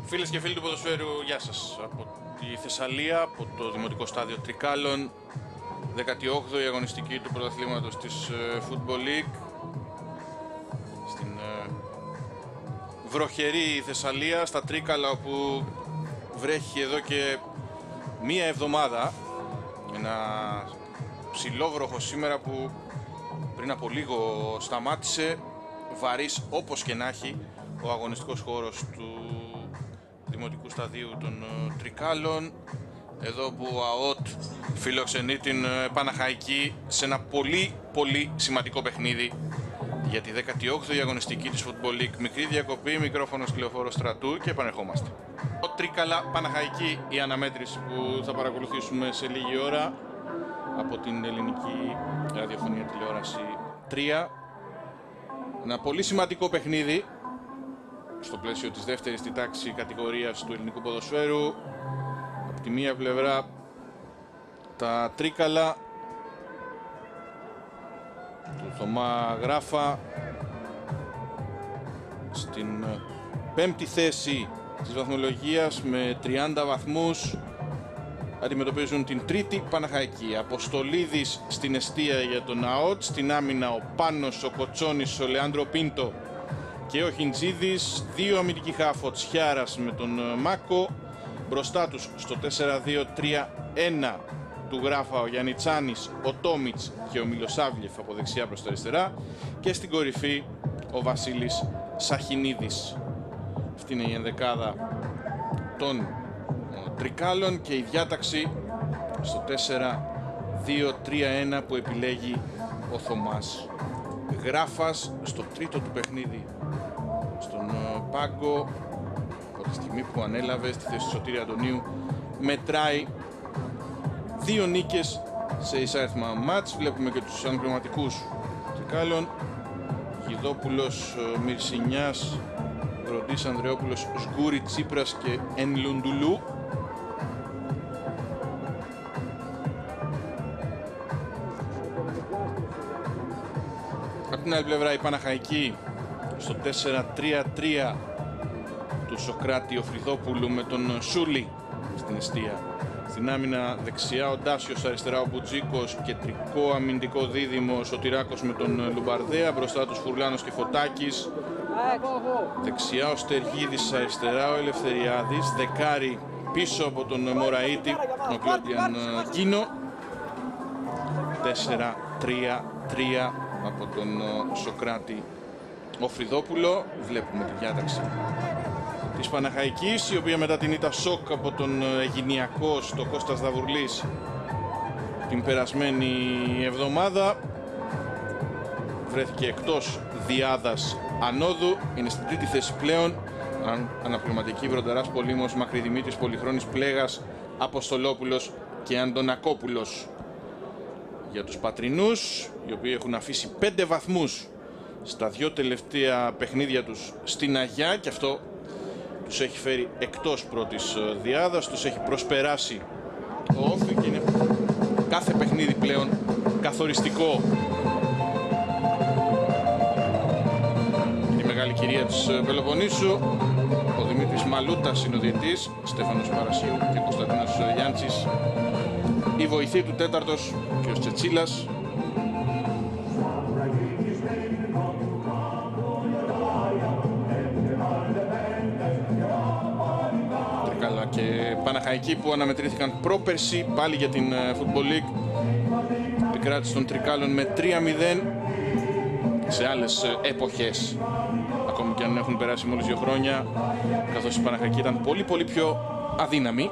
Φίλες και φίλοι του ποδοσφαίρου, γεια σας. Από τη Θεσσαλία, από το Δημοτικό Στάδιο Τρικάλων, 18η αγωνιστική του πρωταθλήματος της Football League. Στην βροχερή Θεσσαλία, στα Τρίκαλα, όπου βρέχει εδώ και μία εβδομάδα. Ένα ψηλόβροχο σήμερα που πριν από λίγο σταμάτησε. Βαρύς όπως και να έχει ο αγωνιστικός χώρος του Δημοτικού Σταδίου των Τρικάλων, εδώ που ο ΑΟΤ φιλοξενεί την Παναχαϊκή σε ένα πολύ σημαντικό παιχνίδι για τη 18η αγωνιστική της Football League. Μικρή διακοπή, μικρόφωνο Λεωφόρο Στρατού και επανερχόμαστε. Ο Τρίκαλα Παναχαϊκή, η αναμέτρηση που θα παρακολουθήσουμε σε λίγη ώρα από την ελληνική ραδιοφωνία τηλεόραση 3. Ένα πολύ σημαντικό παιχνίδι στο πλαίσιο της δεύτερης στη τάξη κατηγορίας του ελληνικού ποδοσφαίρου. Από τη μία πλευρά τα Τρίκαλα του Θωμά Γράφα στην πέμπτη θέση της βαθμολογίας με 30 βαθμούς. Αντιμετωπίζουν την τρίτη Παναχαϊκή. Αποστολίδης στην εστία για τον ΑΟΤ, στην άμυνα ο Πάνος, ο Κοτσόνης, ο Λεάντρο Πίντο και ο Χιντζίδης. Δύο αμυντικοί χαφ, ο Τσιάρας με τον Μάκο. Μπροστά τους στο 4-2-3-1 του Γράφα ο Γιαννιτσάνης, ο Τόμιτς και ο Μιλοσάβλιεφ από δεξιά προς τα αριστερά. Και στην κορυφή ο Βασίλης Σαχινίδης. Αυτή είναι η ενδεκάδα των Τρικάλων και η διάταξη στο 4-2-3-1 που επιλέγει ο Θωμάς Γράφας στο τρίτο του παιχνίδι στον πάγκο. Από τη στιγμή που ανέλαβε στη θέση του Σωτήρη Αντωνίου μετράει 2 νίκες σε εισάριθμα μάτς. Βλέπουμε και τους αναπληρωματικούς Τρικάλων: Γιδόπουλος, Μυρσινιάς, Ροντής, Ανδρεόπουλος, Σγκούρη, Τσίπρας και Ενλουντουλού. Από την άλλη πλευρά η Παναχαϊκή στο 4-3-3 του Σοκράτη Οφριδόπουλου με τον Σούλη στην εστία. Στην άμυνα δεξιά ο Ντάσιος, αριστερά ο Μπουτζίκος, κεντρικό αμυντικό δίδυμο ο Σωτηράκος με τον Λουμπαρδέα, μπροστά τους Φουρλάνος και Φωτάκης. Δεξιά ο Στεργίδης, αριστερά ο Ελευθεριάδης, δεκάρι πίσω από τον Μωραΐτη ο Κλόντιαν Κίνο. 4-3-3 από τον Σοκράτη Οφριδόπουλο. Βλέπουμε τη διάταξη της Παναχαϊκής, η οποία μετά την ήττα σοκ από τον Αιγινιακό στο Κώστας Δαβουρλής την περασμένη εβδομάδα βρέθηκε εκτός διάδας ανόδου. Είναι στην τρίτη θέση πλέον. Αναπληρωματική Βρονταράς Πολύμος, Μακρυδημήτρης, Πολυχρόνης, Πλέγας, Αποστολόπουλος και Αντωνακόπουλος. Για τους πατρινούς, οι οποίοι έχουν αφήσει 5 βαθμούς στα 2 τελευταία παιχνίδια τους στην Αγιά, και αυτό τους έχει φέρει εκτός πρώτης διάδας, τους έχει προσπεράσει το όφι και είναι κάθε παιχνίδι πλέον καθοριστικό. Η μεγάλη κυρία της Πελοποννήσου, ο Δημήτρης Μαλούτας είναι ο διαιτής, Στέφανος Παρασίου και Κωνσταντίνος Γιάντσης η βοηθή του, τέταρτος και ο Τσετσίλας. Τρικάλα και Παναχαϊκή που αναμετρήθηκαν πρόπερση πάλι για την Football League. Επικράτηση των Τρικάλων με 3-0 σε άλλες εποχές, ακόμη και αν έχουν περάσει μόλις 2 χρόνια, καθώς η Παναχαϊκή ήταν πολύ πιο αδύναμη.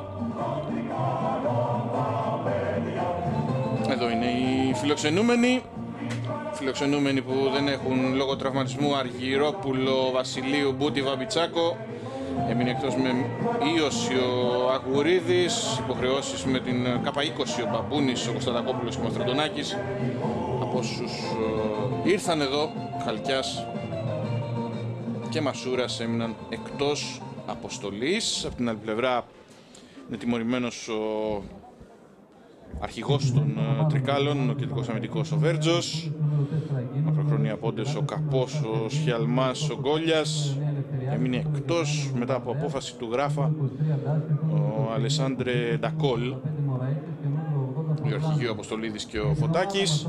Εδώ είναι οι φιλοξενούμενοι που δεν έχουν λόγω τραυματισμού Αργυρόπουλο, Βασιλείου, Μπούτη, Βαμπιτσάκο. Έμεινε εκτός με ίωση ο Αγουρίδης, υποχρεώσεις με την K20 ο Μπαμπούνης, ο Κωνσταντακόπουλος και ο Μαστραντονάκης. Από όσους ήρθαν εδώ, Χαλκιάς και Μασούρας έμειναν εκτός αποστολής. Από την άλλη πλευρά είναι τιμωρημένος ο αρχηγός των Τρικάλων, ο κεντρικός αμυντικός ο Βέρτζος. Μακροχρόνια πόντες ο Καπός, ο Σιαλμάς, ο Γκόλιας. έμεινε εκτός μετά από απόφαση του Γράφα ο Αλεσάντρε Ντακόλ, ο Αρχηγείο Αποστολίδης και ο Φωτάκης.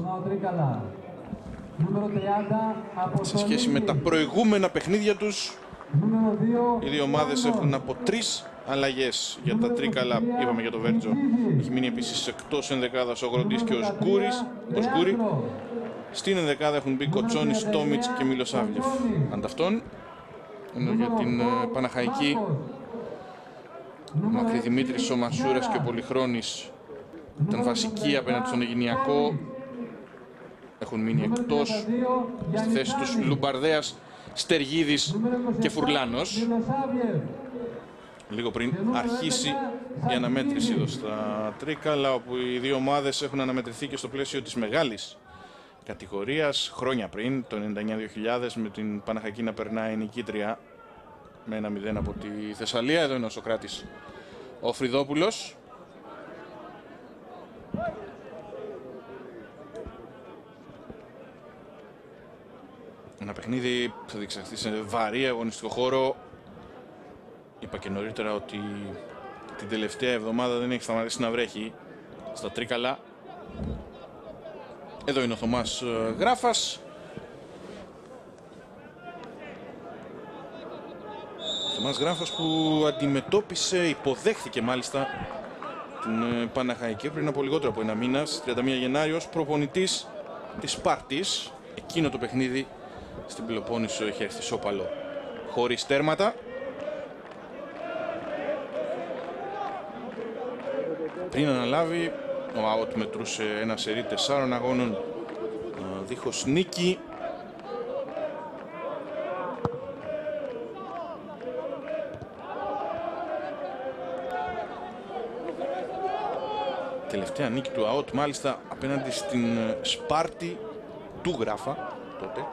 Σε σχέση με τα προηγούμενα παιχνίδια τους, οι δύο ομάδες έχουν από 3 αλλαγές για τα τρίκαλα. Είπαμε για το Βέρτζο, έχει μείνει επίσης εκτός ενδεκάδας ο Γροντής και ο Σγκούρη. Στην ενδεκάδα έχουν μπει Κοτσόνης, Τόμιτς και Μιλοσάβλιεφ. Ανταυτόν, ενώ για την Παναχαϊκή, ο Μακρυδημήτρης, ο Μασούρας και ο Πολυχρόνης ήταν βασικοί απέναντι στον Αιγινιακό. Έχουν μείνει εκτός στη θέση τους Λουμπαρδέας, Στεργίδης και Φουρλάνος. Λίγο πριν αρχίσει η αναμέτρηση εδώ στα τρίκαλα, όπου οι δύο ομάδες έχουν αναμετρηθεί και στο πλαίσιο της μεγάλης κατηγορίας χρόνια πριν, το 99-2000, με την Παναχαϊκή να περνάει νικήτρια με 1-0 από τη Θεσσαλία. Εδώ είναι ο Σοκράτης ο Φρυδόπουλος. Ένα παιχνίδι που θα διεξαχθεί σε βαρύ αγωνιστικό χώρο. Είπα και νωρίτερα ότι την τελευταία εβδομάδα δεν έχει σταματήσει να βρέχει στα τρίκαλα. Εδώ είναι ο Θωμάς Γράφας. Ο Θωμάς Γράφας που υποδέχθηκε μάλιστα την Παναχαϊκή πριν από λιγότερο από ένα μήνα, στις 31 Γενάρη, ως προπονητής της Σπάρτης. Εκείνο το παιχνίδι στην Πελοπόννησο είχε έρθει σώπαλο χωρίς τέρματα. Πριν αναλάβει, ο ΑΟΤ μετρούσε ένα σερί 4 αγώνων δίχως νίκη. Τελευταία νίκη του ΑΟΤ μάλιστα απέναντι στην Σπάρτη του Γράφα τότε.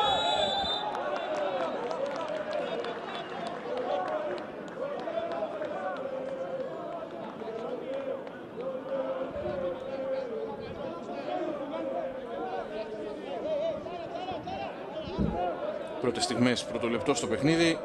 Πρώτες στιγμές, πρώτο λεπτό στο παιχνίδι.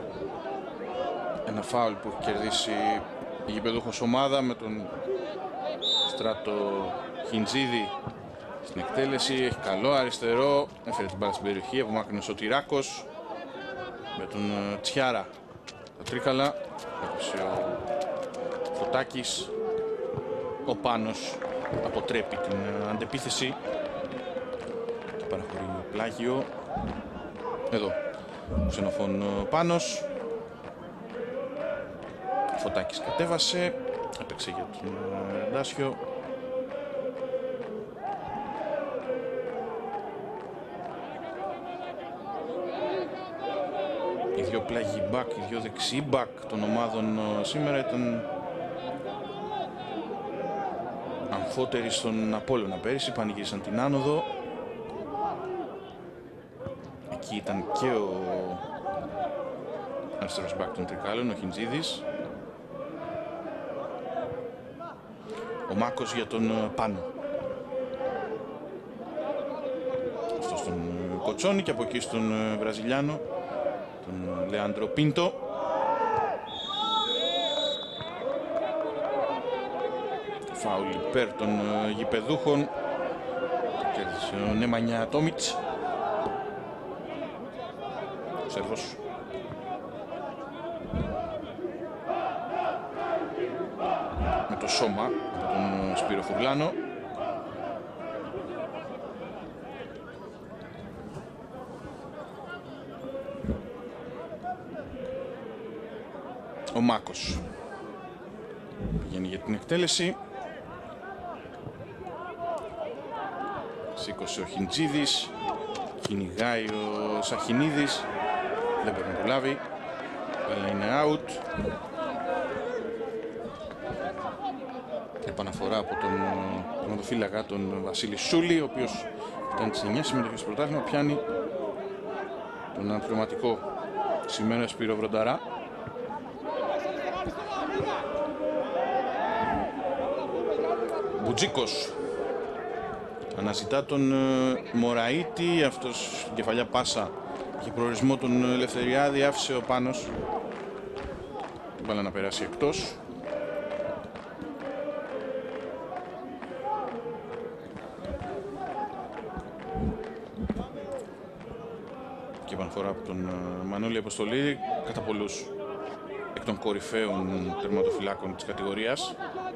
Ένα φάουλ που έχει κερδίσει η γηπεδούχος ομάδα με τον Στράτο Χιντζίδη στην εκτέλεση. Έχει καλό αριστερό, έφερε την μπάλα στην περιοχή, απομάκρυνε ο Τυράκος με τον Τσιάρα τα τρίκαλα. Έπεσε ο Φωτάκης. Ο Πάνος αποτρέπει την αντεπίθεση και παραχωρεί πλάγιο. Εδώ ο Ξενοφών Πάνος. Ο Φωτάκης κατέβασε, έπαιξε για τον Ρεντάσιο. Οι δύο πλάγιοι μπακ, οι δύο δεξιοί μπακ των ομάδων σήμερα ήταν αμφότεροι στον Απόλλωνα πέρυσι, πανηγύρισαν την άνοδο. Εκεί ήταν και ο αριστερός μπακ των τρικάλων, ο Χιντζίδης. Ο Μάκος για τον Πάνο. Αυτό στον Κοτσόνη και από εκεί στον Βραζιλιάνο, τον Λεάντρο Πίντο. Φάουλ υπέρ των γηπεδούχων. Το κέρδισε ο Νέμανια Τόμιτς. Ο Σέρβος. Με το σώμα από τον Σπύρο Φουρλάνο. Ο Μάκος πηγαίνει για την εκτέλεση. Σήκωσε ο Χιντζίδης. Κυνηγάει ο Σαχινίδης. Δεν πρέπει να το λάβει. Αλλά είναι out. Επαναφορά από τον τερματοφύλακα, τον Βασίλη Σούλη, ο οποίος ήταν τις 9 συμμετοχές στο πρωτάθλημα. Πιάνει τον αναπληρωματικό σήμερα Σπύρο Βρονταρά. Μπουτζίκος αναζητά τον Μωραΐτη, αυτός κεφαλιά πάσα Για προορισμό τον Ελευθεριάδη άφησε ο Πάνος. Μπάλα να περάσει εκτός. Και επαναφορά από τον Μανώλη Αποστολίδη, κατά πολλούς εκ των κορυφαίων τερματοφυλάκων της κατηγορίας.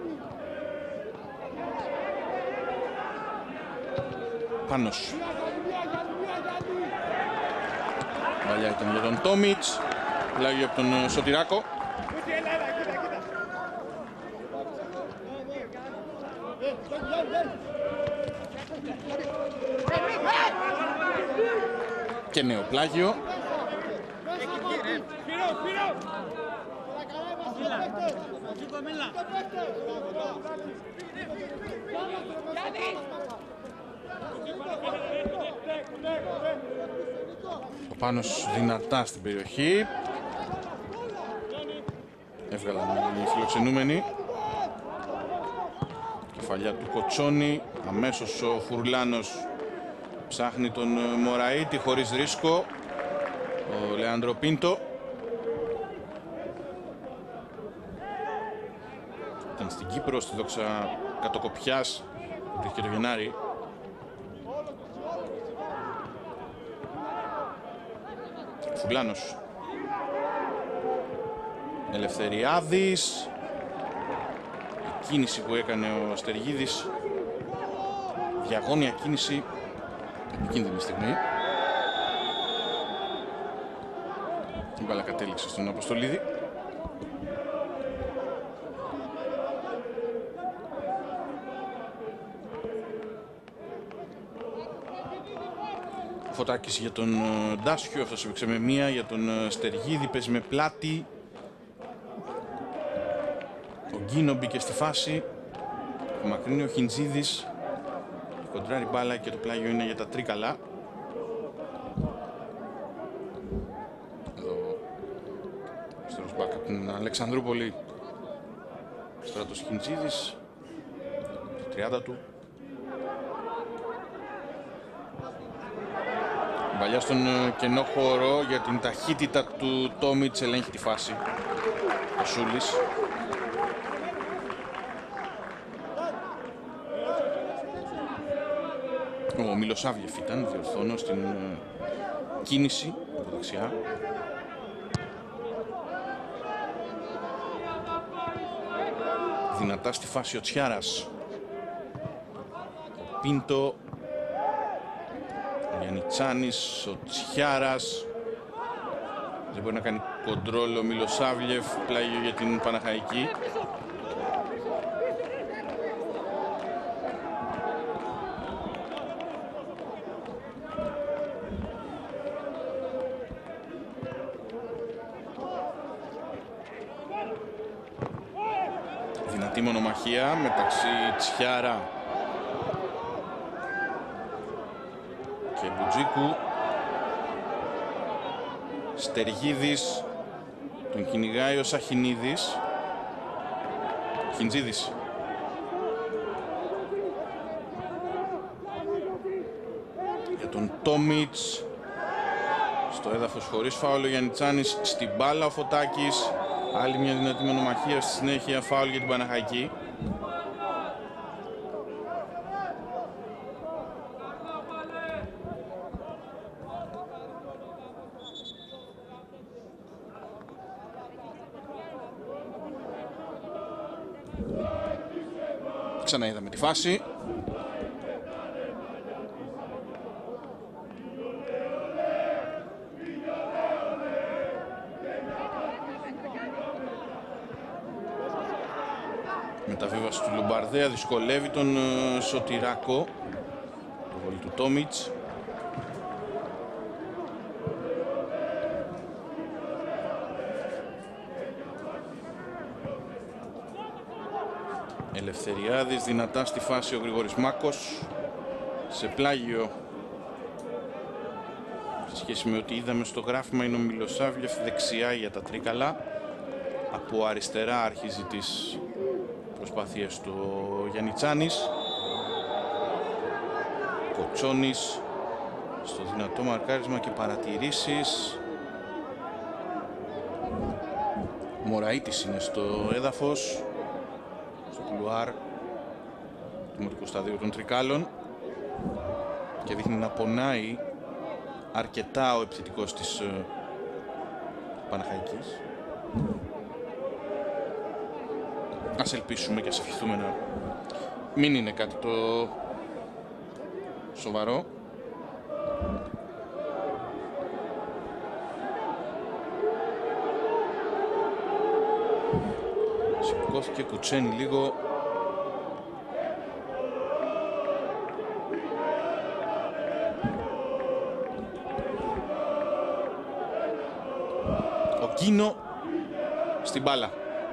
Πάνος. Παλιά ήταν για τον Τόμιτς, πλάγιο από τον Σωτηράκο. Και νέο πλάγιο. Ο Πάνος δυνατά στην περιοχή. Έβγαλαν οι φιλοξενούμενοι. Κεφαλιά του Κοτσόνη. Αμέσως ο Φουρλάνος ψάχνει τον Μωραήτη χωρίς ρίσκο. Ο Λεάνδρο Πίντο. Ήταν στην Κύπρο, στη δόξα Κατοκοπιάς, που είχε το Γενάρη. Φουρλάνος. Ελευθεριάδης. Η κίνηση που έκανε ο Αστεργίδης. Διαγώνια κίνηση. Επικίνδυνη στιγμή. Η μπάλα κατέληξε στον Αποστολίδη. Φωτάκης για τον Ντάσιο, αυτός έπαιξε με μία, για τον Στεργίδη παίζει με πλάτη. Ο Γκίνο μπήκε στη φάση. Ο μακρύνει ο Χιντζίδης. Κοντράρει μπάλα και το πλάγιο είναι για τα Τρίκαλα. Εδώ αριστερός μπακ από την Αλεξανδρούπολη. Στράτος Χιντζίδης. 30 του. Μπαλιά στον κενό χώρο για την ταχύτητα του Τόμιτς, ελέγχει τη φάση. Ο Σούλης. Ο Μιλοσάβιεφ ήταν, διορθώνω, στην κίνηση από δεξιά. Δυνατά στη φάση ο Τσιάρας. Ο Πίντο. Ο Γιαννιτσάνης, ο Τσιάρας. Δεν μπορεί να κάνει κοντρόλ ο Μιλοσάβιεφ, πλάγιο για την Παναχαϊκή. Δυνατή μονομαχία μεταξύ Τσιάρα και Μπουτζίκου. Στεργίδης, τον κυνηγάει ο Σαχινίδης. Χιντζίδης. Για τον Τόμιτς. Στο έδαφος χωρίς φάουλ ο Γιαννιτσάνης, στην μπάλα ο Φωτάκης. Άλλη μια δυνατή μονομαχία, στη συνέχεια φάουλ για την Παναχαϊκή. Ξαναείδαμε τη φάση. Μεταβίβαση του Λουμπαρδέα δυσκολεύει τον Σωτηράκο. Το βολή του Τόμιτς. Ελευθεριάδης, δυνατά στη φάση ο Γρηγόρης Μάκος. Σε πλάγιο, σε σχέση με ό,τι είδαμε στο γράφημα, είναι ο Μιλοσάβιεφ δεξιά για τα Τρίκαλα. Από αριστερά αρχίζει τις προσπάθειες του Γιαννιτσάνης. Κοτσόνης Στο δυνατό μαρκάρισμα και παρατηρήσεις. Μωραΐτης είναι στο έδαφος, στο κουλουάρ του μορικού σταδίου των Τρικάλων και δείχνει να πονάει αρκετά ο επιθετικός της Παναχαϊκής. Ας ελπίσουμε και ας ευχηθούμε να μην είναι κάτι το σοβαρό. Σηκώθηκε, κουτσένει λίγο. Ο Κίνο στην μπάλα.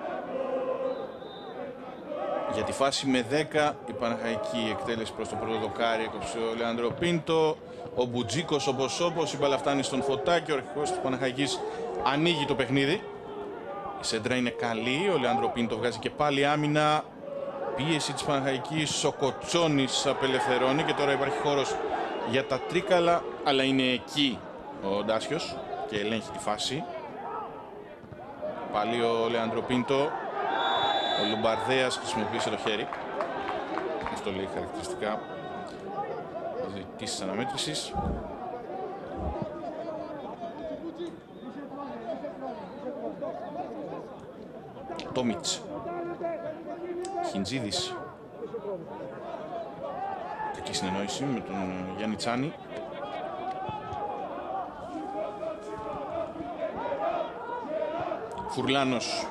Για τη φάση με 10 η Παναχαϊκή εκτέλεση προς το πρώτο δοκάρι, έκοψε ο Λεάνδρο Πίντο. Ο Μπουτζίκος όπως η μπάλα φτάνει στον Φωτάκη, ο αρχηγός της Παναχαϊκής ανοίγει το παιχνίδι. Η σέντρα είναι καλή, ο Λεάνδρο Πίντο βγάζει και πάλι άμυνα. Πίεση της Παναχαϊκής, ο Κοτσόνης απελευθερώνει και τώρα υπάρχει χώρος για τα Τρίκαλα, αλλά είναι εκεί ο Ντάσιος και ελέγχει τη φάση. Πάλι ο Λεάνδρο Πίντο, ο Λουμπαρδέας χρησιμοποίησε το χέρι. Αυτό λέει χαρακτηριστικά της αναμέτρησης. Τόμιτς, Χιντζίδης, κακή συνεννόηση με τον Γιάννη Τσάνη. Φουρλάνος,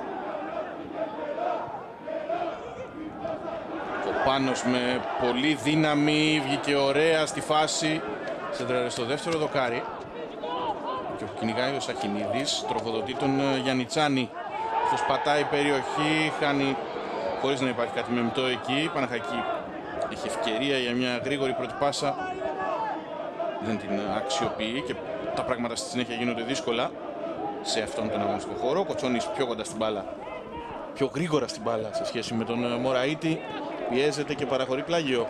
Κοπάνος με πολύ δύναμη, βγήκε ωραία στη φάση, σέντραρε στο δεύτερο δοκάρι και κυνηγάει ο Σαχινίδης, τροφοδοτεί τον Γιάννη Τσάνη. Αυτός πατάει περιοχή, χάνει χωρίς να υπάρχει κάτι μεμτό εκεί. Η Παναχαϊκή έχει ευκαιρία για μια γρήγορη πρώτη πάσα, δεν την αξιοποιεί και τα πράγματα στη συνέχεια γίνονται δύσκολα σε αυτόν τον αγωνιστικό χώρο. Ο Κοτσόνης πιο κοντά στην μπάλα, πιο γρήγορα στην μπάλα σε σχέση με τον Μωραΐτη, πιέζεται και παραχωρεί πλάγιο.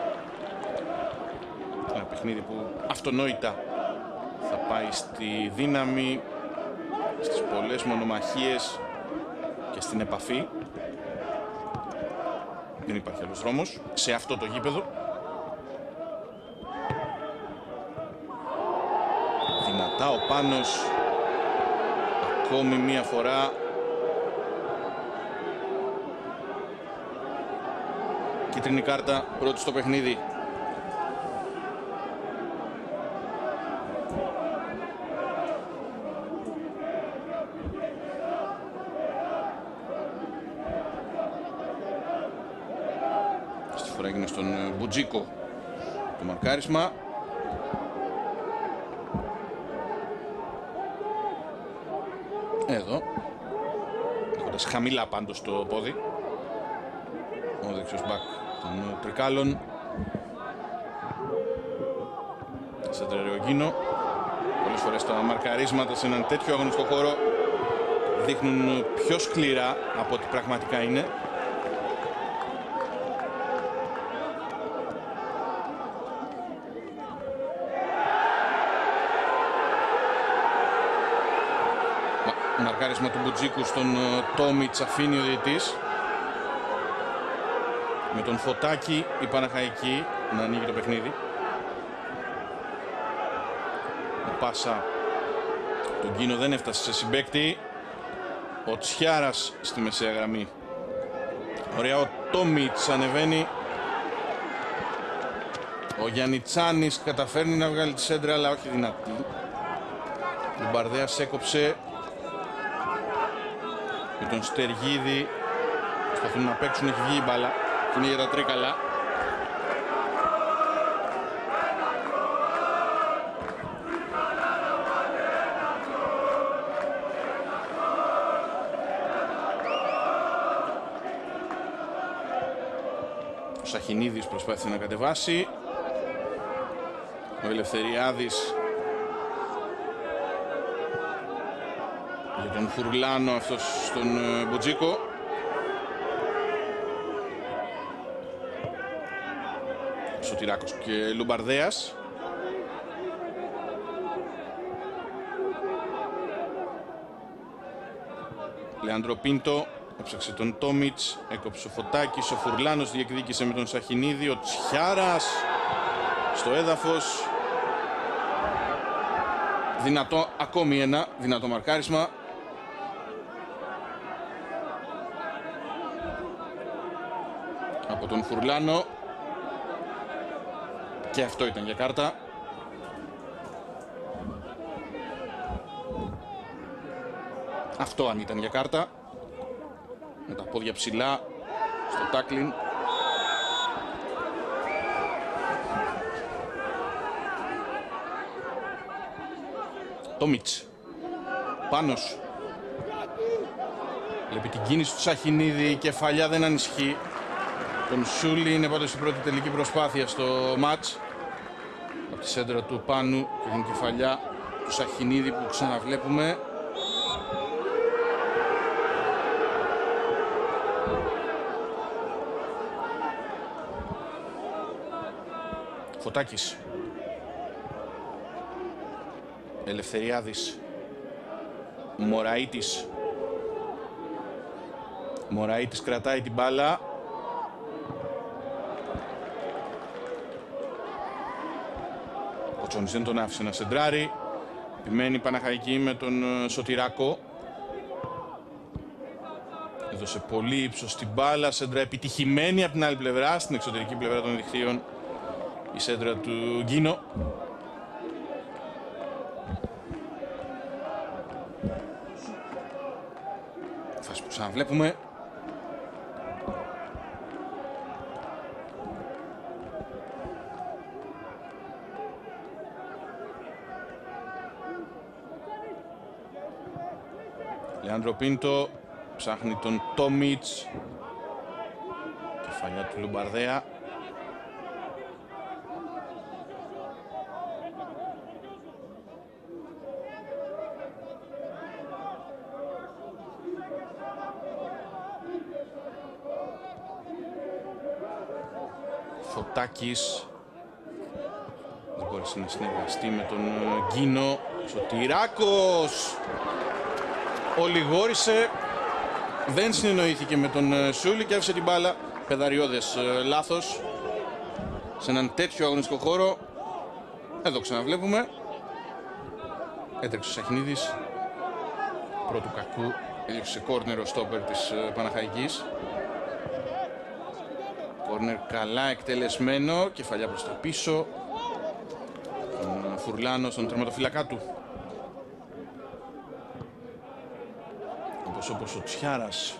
Ένα παιχνίδι που αυτονόητα θα πάει στη δύναμη, στις πολλές μονομαχίες και στην επαφή. Δεν υπάρχει άλλος δρόμος σε αυτό το γήπεδο. Δυνατά ο Πάνος, ακόμη μία φορά. Κίτρινη κάρτα, πρώτη στο παιχνίδι. Στη φορά έγινε στον Μπουτζίκο το μαρκάρισμα. Εδώ, έχοντας χαμηλά πάντως το πόδι, ο δεξιός μπακ των Τρικάλων. Σέντραρε ο Γκίνο. Πολλές φορές τα μαρκαρίσματα σε έναν τέτοιο αγωνιστικό χώρο δείχνουν πιο σκληρά από ό,τι πραγματικά είναι. Μαρκάρισμα του Μπουτζίκου στον Τόμιτς, αφήνει ο διαιτής. Με τον Φωτάκη η Παναχαϊκή να ανοίγει το παιχνίδι. Ο πάσα του Γκίνο δεν έφτασε σε συμπαίκτη. Ο Τσιάρας στη μεσαία γραμμή. Ωραία, ο Τόμιτς ανεβαίνει. Ο Γιαννιτσάνης καταφέρνει να βγάλει τη σέντρα, αλλά όχι δυνατή. Ο Μπαρδέας έκοψε. Με τον Στεργίδη προσπαθούν να παίξουν, έχει βγει η μπάλα και είναι για τα Τρίκαλα. Ο Σαχινίδης προσπάθησε να κατεβάσει. Ο Ελευθεριάδης για τον Φουρλάνο, αυτός στον Μπουτζίκο. Σωτηράκος και Λουμπαρδέας. Λεάντρο Πίντο, έψαξε τον Τόμιτς, έκοψε ο Φωτάκης, ο Φουρλάνος διεκδίκησε με τον Σαχινίδη, ο Τσιάρας στο έδαφος. Δυνατό, ακόμη ένα δυνατό μαρκάρισμα. Από τον Φουρλάνο. Και αυτό ήταν για κάρτα. Αυτό αν ήταν για κάρτα. Με τα πόδια ψηλά στο τάκλιν. Τόμιτς. Πάνος. Βλέπει την κίνηση του Σαχινίδη. Η κεφαλιά δεν ανισχύει. Τον Σούλη είναι πάντως η πρώτη τελική προσπάθεια στο μάτς. Από τη σέντρα του Πάνου και την κεφαλιά του Σαχινίδη που ξαναβλέπουμε. Φωτάκης. Ελευθεριάδης. Μωραΐτης. Μωραΐτης κρατάει την μπάλα. Ο Τσόνης δεν τον άφησε να σεντράρει. Επιμένει Παναχαϊκή με τον Σωτηράκο. Έδωσε πολύ ύψος στην μπάλα. Σέντρα επιτυχημένη από την άλλη πλευρά, στην εξωτερική πλευρά των δικτύων. Η σέντρα του Γκίνο. Φάση που ξαναβλέπουμε. Λεάντρο Πίντο ψάχνει τον Τόμιτς. Κεφαλιά του Λουμπαρδέα. Φωτάκης δεν μπόρεσε να συνεργαστεί με τον Γκίνο. Σωτηράκος ολιγόρησε, δεν συνεννοήθηκε με τον Σούλη και άφησε την μπάλα. Πεδαριώδες λάθος σε έναν τέτοιο αγωνιστικό χώρο. Εδώ ξαναβλέπουμε. Έτρεξε ο Σαχινίδης. Πρώτου κακού έδιωξε κόρνερ ο στόπερ της Παναχαϊκής. Κόρνερ καλά εκτελεσμένο, κεφαλιά προς το πίσω. Τον Φουρλάνο στον τερματοφύλακά του. Όπως ο Τσιάρας.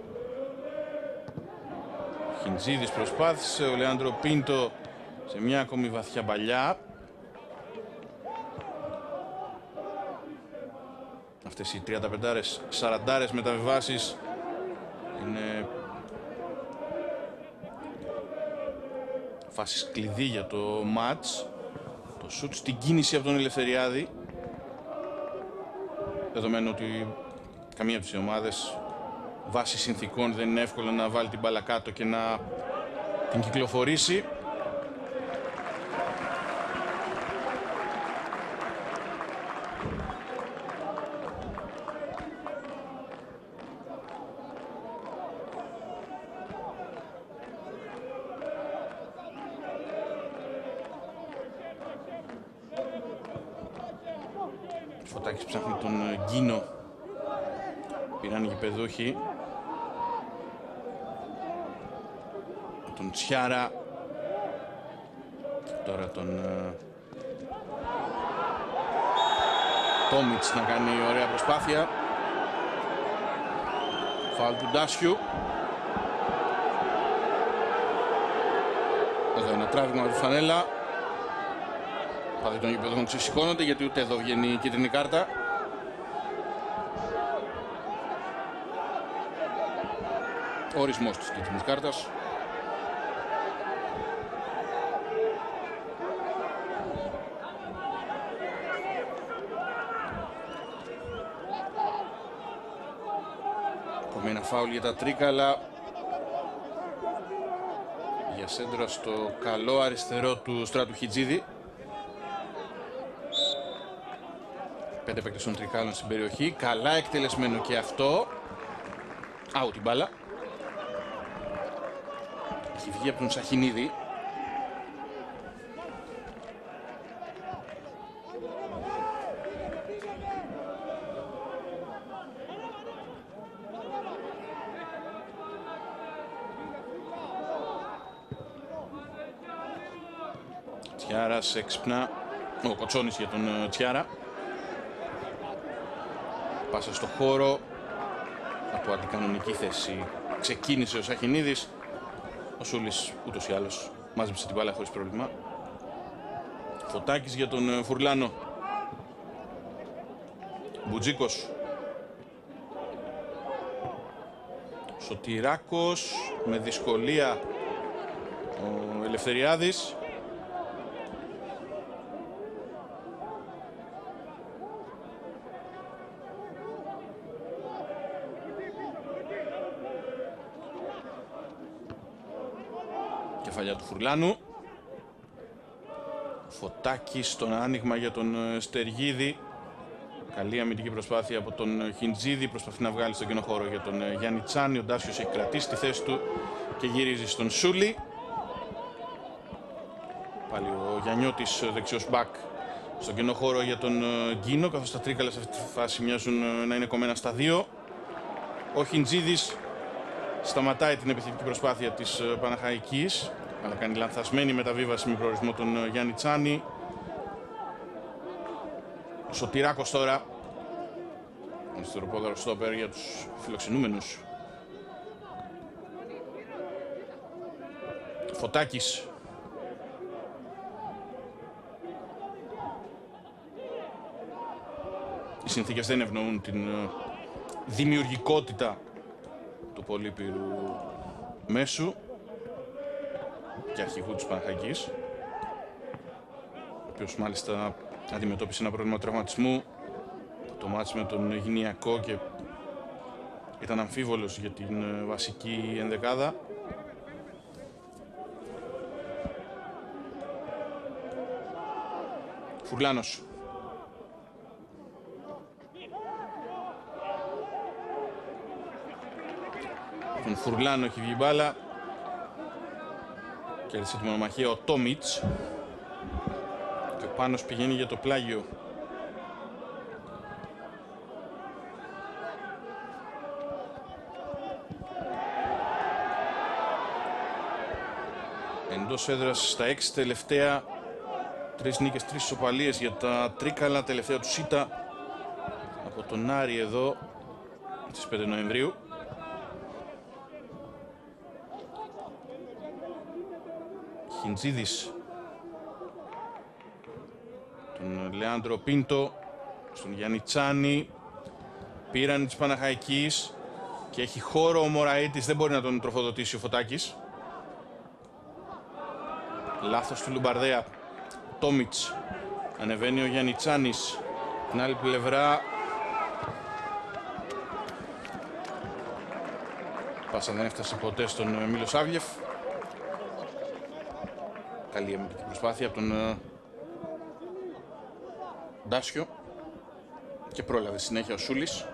Χιντζίδης προσπάθησε, ο Λεάντρο Πίντο σε μια ακόμη βαθιά παλιά. Αυτές οι 35-40 μεταβιβάσεις είναι φάσεις κλειδί για το μάτς. Το σουτ στην κίνηση από τον Ελευθεριάδη. Δεδομένου ότι καμία από τις ομάδες βάσει συνθήκων δεν είναι εύκολο να βάλει την μπάλα κάτω και να την κυκλοφορήσει. Φωτάκης ψάχνει τον Γκίνο. Πήραν οι γηπεδούχοι. Τον Τσιάρα. Τώρα τον Τόμιτς να κάνει ωραία προσπάθεια. Φάουλ του Ντάσιου. Εδώ ένα τράβηγμα του φανέλα. Πάδι των γηπεδούχων ξεσηκώνονται γιατί ούτε εδώ βγαίνει η κίτρινη κάρτα. Ο ορισμός της κίτρινης κάρτας. Ακόμη ένα φάουλ για τα Τρίκαλα. Για σέντρα στο καλό αριστερό του Στράτου Χιτζίδη. 5 παίκτες των Τρικάλων στην περιοχή. Καλά εκτελεσμένο και αυτό. Out η μπάλα. Έχει βγει από τον Σαχινίδη. Τσιάρας έξυπνα. Ο Κοτσόνης για τον Τσιάρα. Πάσα στο χώρο. Από αντικανονική θέση ξεκίνησε ο Σαχινίδης. Ο Σούλης ούτως ή άλλως μάζεψε την μπάλα χωρίς πρόβλημα. Φωτάκης για τον Φουρλάνο. Μπουτζίκος. Σωτηράκος με δυσκολία ο Ελευθεριάδης. Κεφαλιά του Φουρλάνου. Φωτάκης στον άνοιγμα για τον Στεργίδη. Καλή αμυντική προσπάθεια από τον Χιντζίδη. Προσπαθεί να βγάλει στον κοινό χώρο για τον Γιάννη Τσάνη. Ο Ντάσιος έχει κρατήσει τη θέση του και γυρίζει στον Σούλη. Πάλι ο Γιαννιώτης, ο δεξιός μπακ, στον κοινό χώρο για τον Γκίνο. Καθώς τα τρίκαλα σε αυτή τη φάση μοιάζουν να είναι κομμένα στα δύο. Ο Χιντζίδης σταματάει την επιθετική προσπάθεια της Παναχαϊκής, αλλά κάνει λανθασμένη μεταβίβαση με προορισμό τον Γιάννη Τσάνη. Ο Σωτηράκος τώρα. Αριστεροπόδαρο στόπερ για τους φιλοξενούμενους. Φωτάκης. Οι συνθήκες δεν ευνοούν την δημιουργικότητα του πολύπυρου μέσου και αρχηγού της Παναχαϊκής, ο οποίος μάλιστα αντιμετώπισε ένα πρόβλημα τραυματισμού το μάτς με τον Γυναιακό και ήταν αμφίβολος για την βασική ενδεκάδα. Φουρλάνος. Τον Φουρλάνο έχει βγει μπάλα. Κέρδισε τη μονομαχία ο Τόμιτς. Και ο Πάνος πηγαίνει για το πλάγιο. Εντός έδρας στα 6 τελευταία. 3 νίκες, 3 ισοπαλίες για τα τρίκαλα. Τελευταία του ΣΥΤΑ από τον Άρη εδώ στις 5 Νοεμβρίου. Χιντζίδης, τον Λεάντρο Πίντο, στον Γιάννη Τσάνη. Πήραν της Παναχαϊκής και έχει χώρο ο Μωραΐτης, δεν μπορεί να τον τροφοδοτήσει ο Φωτάκης. Λάθος του Λουμπαρδέα. Τόμιτς. Ανεβαίνει ο Γιάννη Τσάνης. Την άλλη πλευρά. Πάσα δεν έφτασε ποτέ στον Μίλο Σάβιεφ. Καλή αμυντική προσπάθεια από τον Ντάσιο. Και πρόλαβε συνέχεια ο Σούλης.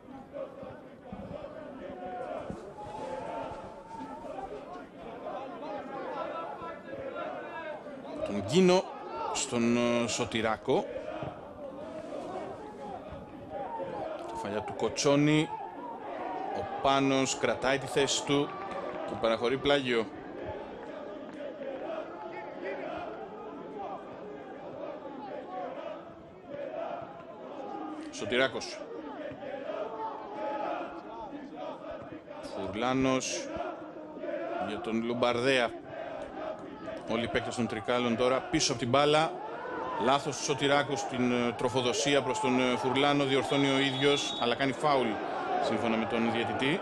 Τον Γκίνο στον Σωτηράκο. Κεφαλιά του Κοτσόνη. Ο Πάνος κρατάει τη θέση του και παραχωρεί πλάγιο. Σωτηράκος. Φουρλάνος για τον Λουμπαρδέα. Όλοι οι παίκτες των τρικάλων τώρα πίσω από την μπάλα. Λάθος του Σωτηράκου στην τροφοδοσία προς τον Φουρλάνο. Διορθώνει ο ίδιος, αλλά κάνει φάουλ σύμφωνα με τον διαιτητή.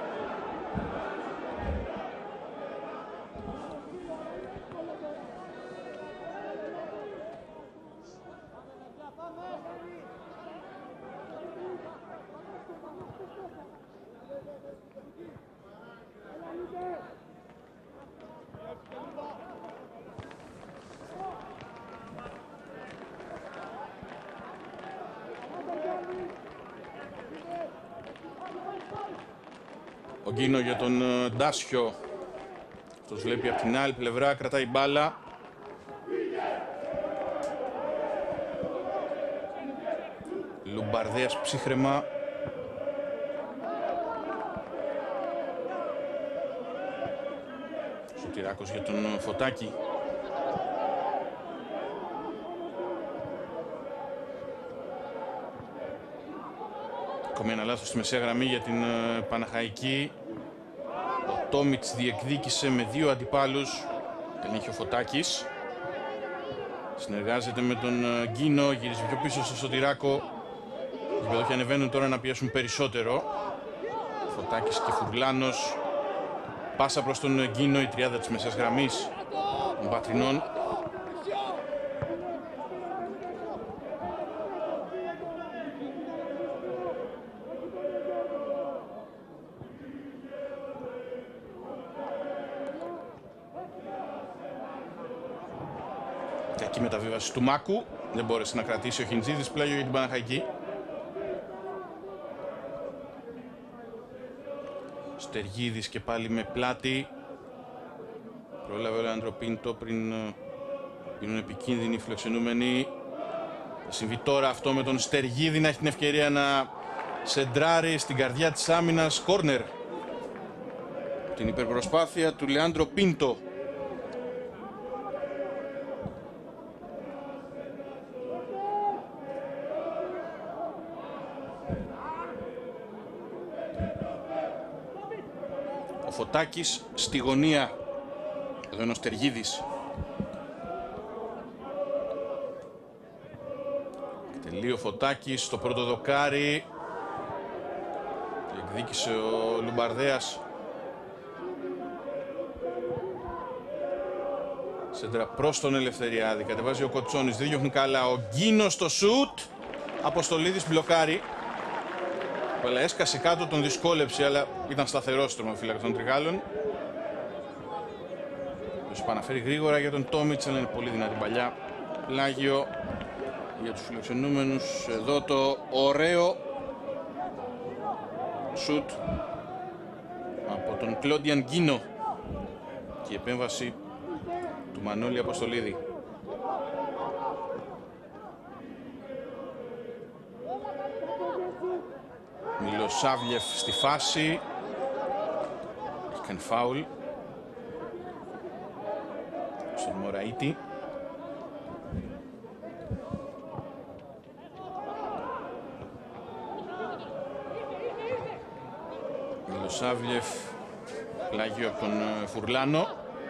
Ο Ο Γκίνο για τον Ντάσιο. Αυτός βλέπει από την άλλη πλευρά, κρατάει μπάλα. Λουμπαρδέας ψύχρεμα. Σωτηράκος για τον Φωτάκη. Ακόμη ένα λάθος στη μεσαία γραμμή για την Παναχαϊκή. Ο Τόμιτς διεκδίκησε με δύο αντιπάλους. Ελέγχει ο Φωτάκης. Συνεργάζεται με τον Γκίνο, γυρίζει πιο πίσω στο Σωτηράκο. Οι παιδόχοι ανεβαίνουν τώρα να πιέσουν περισσότερο. Φωτάκης και Φουρλάνος. Πάσα προς τον Γκίνο, η τριάδα της μεσαίας γραμμής των Πατρινών. Κακή μεταβίβαση του Μάκου. Δεν μπόρεσε να κρατήσει ο Χιντζίδης, πλάγιο για την Παναχαϊκή. Στεργίδης και πάλι με πλάτη. Πρόλαβε ο Λεάντρο Πίντο πριν γίνουν επικίνδυνοι οι φιλοξενούμενοι. Θα συμβεί τώρα αυτό με τον Στεργίδη να έχει την ευκαιρία να σεντράρει στην καρδιά της άμυνας. Κόρνερ. Την υπερπροσπάθεια του Λεάντρο Πίντο. Ο Φωτάκης στη γωνία. Εδώ είναι ο Στεργίδης. Τελεί ο Φωτάκης στο πρώτο δοκάρι. Διεκδίκησε ο Λουμπαρδέας. Σέντρα προς τον Ελευθεριάδη. Κατεβάζει ο Κοτσόνης. Δεν διώχνει καλά. Ο Γκίνος στο σουτ. Αποστολίδης μπλοκάρει. Αλλά έσκασε κάτω, τον δυσκόλεψε, αλλά ήταν σταθερός στο τροματοφύλακα των Τριγάλων. Τους επαναφέρει γρήγορα για τον Τόμιτς, αλλά είναι πολύ δυνατή παλιά. Πλάγιο για τους φιλοξενούμενους. Εδώ το ωραίο σουτ από τον Κλόντιαν Γκίνο και η επέμβαση του Μανώλη Αποστολίδη. Μιλοσάβλιεφ στη φάση. Έχει κάνει φάουλ στον Μωραΐτη. Μιλοσάβλιεφ, πλάγιο από τον Φουρλάνο.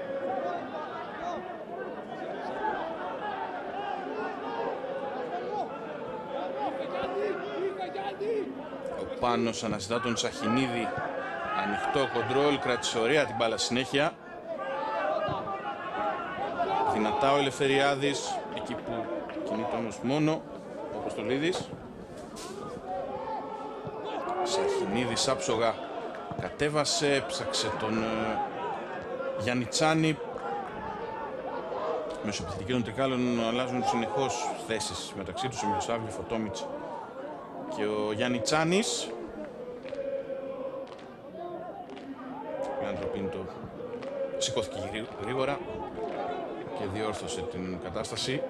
Ο Πάνος αναζητά τον Σαχινίδη. Ανοιχτό κοντρόλ, κράτησε ωραία την μπάλα συνέχεια. Δυνατά ο Ελευθεριάδης, εκεί που κινείται όμως μόνο ο Αποστολίδης. Σαχινίδης άψογα κατέβασε, ψάξε τον Γιαννιτσάνη. Μεσοπιθετικοί των Τρικάλων αλλάζουν συνεχώς θέσεις μεταξύ τους, ο Μιλοσάβλιεφ, ο Τόμιτς και ο Γιαννιτσάνης. Ο Λεάντρο Πίντο σηκώθηκε γρήγορα και διόρθωσε την κατάσταση.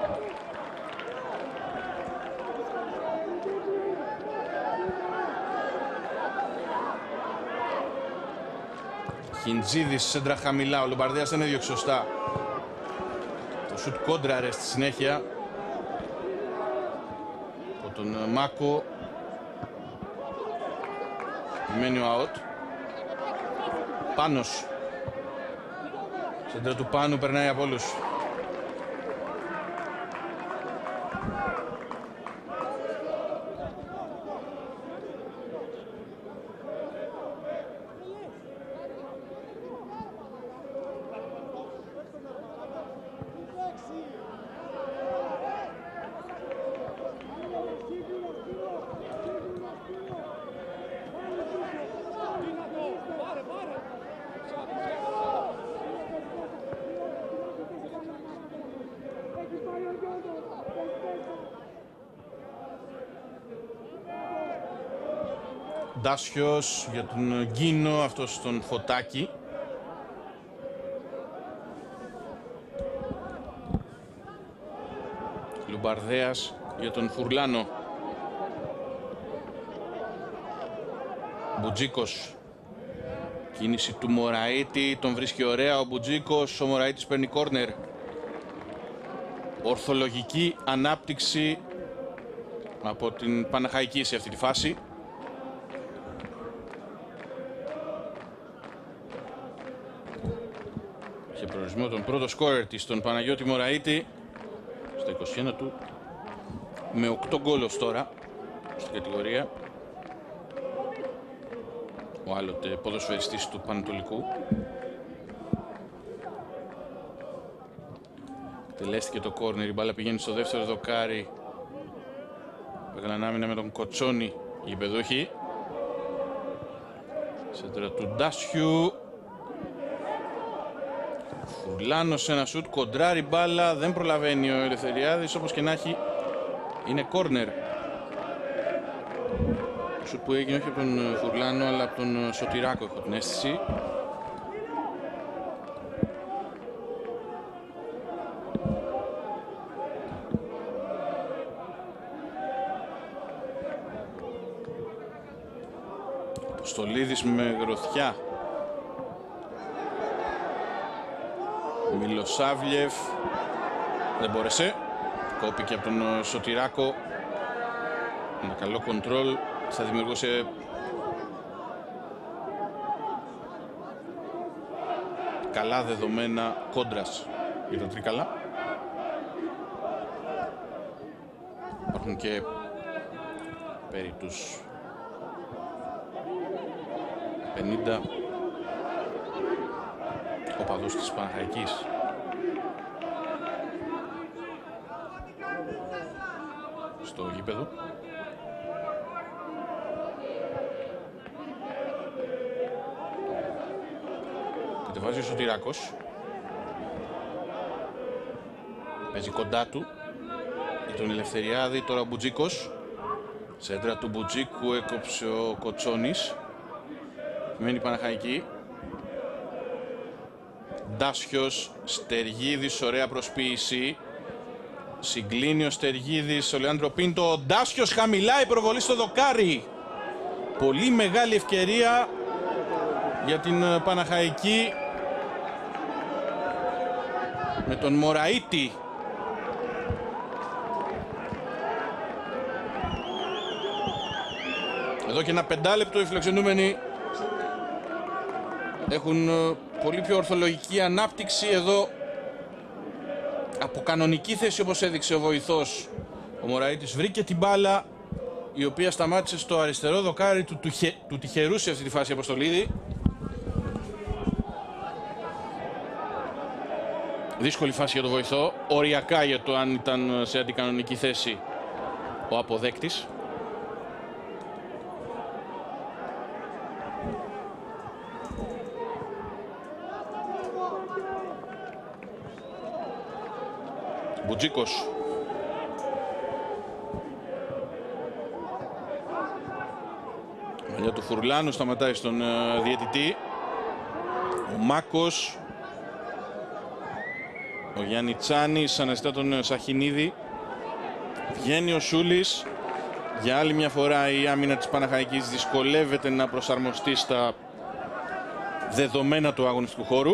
Χιντζίδης σέντρα χαμηλά, ο Λουμπαρδέας δεν έδιωξε σωστά. Το σουτ κόντραρε στη συνέχεια από τον Μάκο. Μένει ο αότ. Πάνος. Σέντρα του Πάνου περνάει από όλους. Ντάσιος για τον Γκίνο, αυτός τον Φωτάκη. Λουμπαρδέας για τον Φουρλάνο. Μπουτζίκος. Κίνηση του Μωραΐτη, τον βρίσκει ωραία ο Μπουτζίκος, ο Μωραΐτης παίρνει κόρνερ. Ορθολογική ανάπτυξη από την Παναχαϊκή σε αυτή τη φάση. Είχε προορισμό τον πρώτο σκόρερ της, τον Παναγιώτη Μωραΐτη, στα 21 του, με 8 γκολ ως τώρα στην κατηγορία. Ο άλλοτε ποδοσφαιριστής του Πανετολικού. Τελέστηκε το κόρνερ, η μπάλα πηγαίνει στο δεύτερο δοκάρι. Έγαλαν άμυνα με τον Κοτσόνη οι γηπεδούχοι. Σέντρα του Ντάσιου. Φουρλάνος ένα σουτ, κοντράρει μπάλα, δεν προλαβαίνει ο Ελευθεριάδης, όπως και να έχει είναι κόρνερ. Σουτ που έγινε όχι από τον Φουρλάνο αλλά από τον Σωτηράκο, έχω την αίσθηση. Αποστολίδης με γροθιά. Μιλοσάβλιεφ δεν μπόρεσε. Κόπηκε από τον Σωτηράκο. Ένα καλό κοντρόλ. Θα δημιουργούσε καλά δεδομένα κόντρας για τα τρίκαλα. Υπάρχουν και περί τους 50 οπαδούς της Παναχαϊκής. Στο γήπεδο. Κατεβάζει ο Σωτηράκος. Παίζει κοντά του για τον Ελευθεριάδη, τώρα ο Μπουτζίκος. Σέντρα του Μπουτζίκου έκοψε ο Κοτσόνης. Μένει Παναχαϊκή. Ντάσιος, Στεργίδης, ωραία προσποίηση. Συγκλίνει ο Στεργίδης, ο Λεάντρο Πίντο. Ο Ντάσιος χαμηλά, η προβολή στο δοκάρι. Πολύ μεγάλη ευκαιρία για την Παναχαϊκή. Με τον Μωραΐτη. Εδώ και ένα 5 λεπτό οι φιλοξενούμενοι έχουν πολύ πιο ορθολογική ανάπτυξη. Εδώ από κανονική θέση, όπως έδειξε ο βοηθός, ο Μωραΐτης βρήκε την μπάλα, η οποία σταμάτησε στο αριστερό δοκάρι του τυχερού σε αυτή τη φάση Αποστολίδη. Δύσκολη φάση για τον βοηθό, οριακά για το αν ήταν σε αντικανονική θέση ο αποδέκτης. Μπουτζίκος. Μαλλιά του Φουρλάνου σταματάει στον διαιτητή. Ο Μάκος. Ο Γιάννη Τσάνης αναζητά τον Σαχινίδη. Βγαίνει ο Σούλης. Για άλλη μια φορά η άμυνα της Παναχαϊκής δυσκολεύεται να προσαρμοστεί στα δεδομένα του αγωνιστικού χώρου.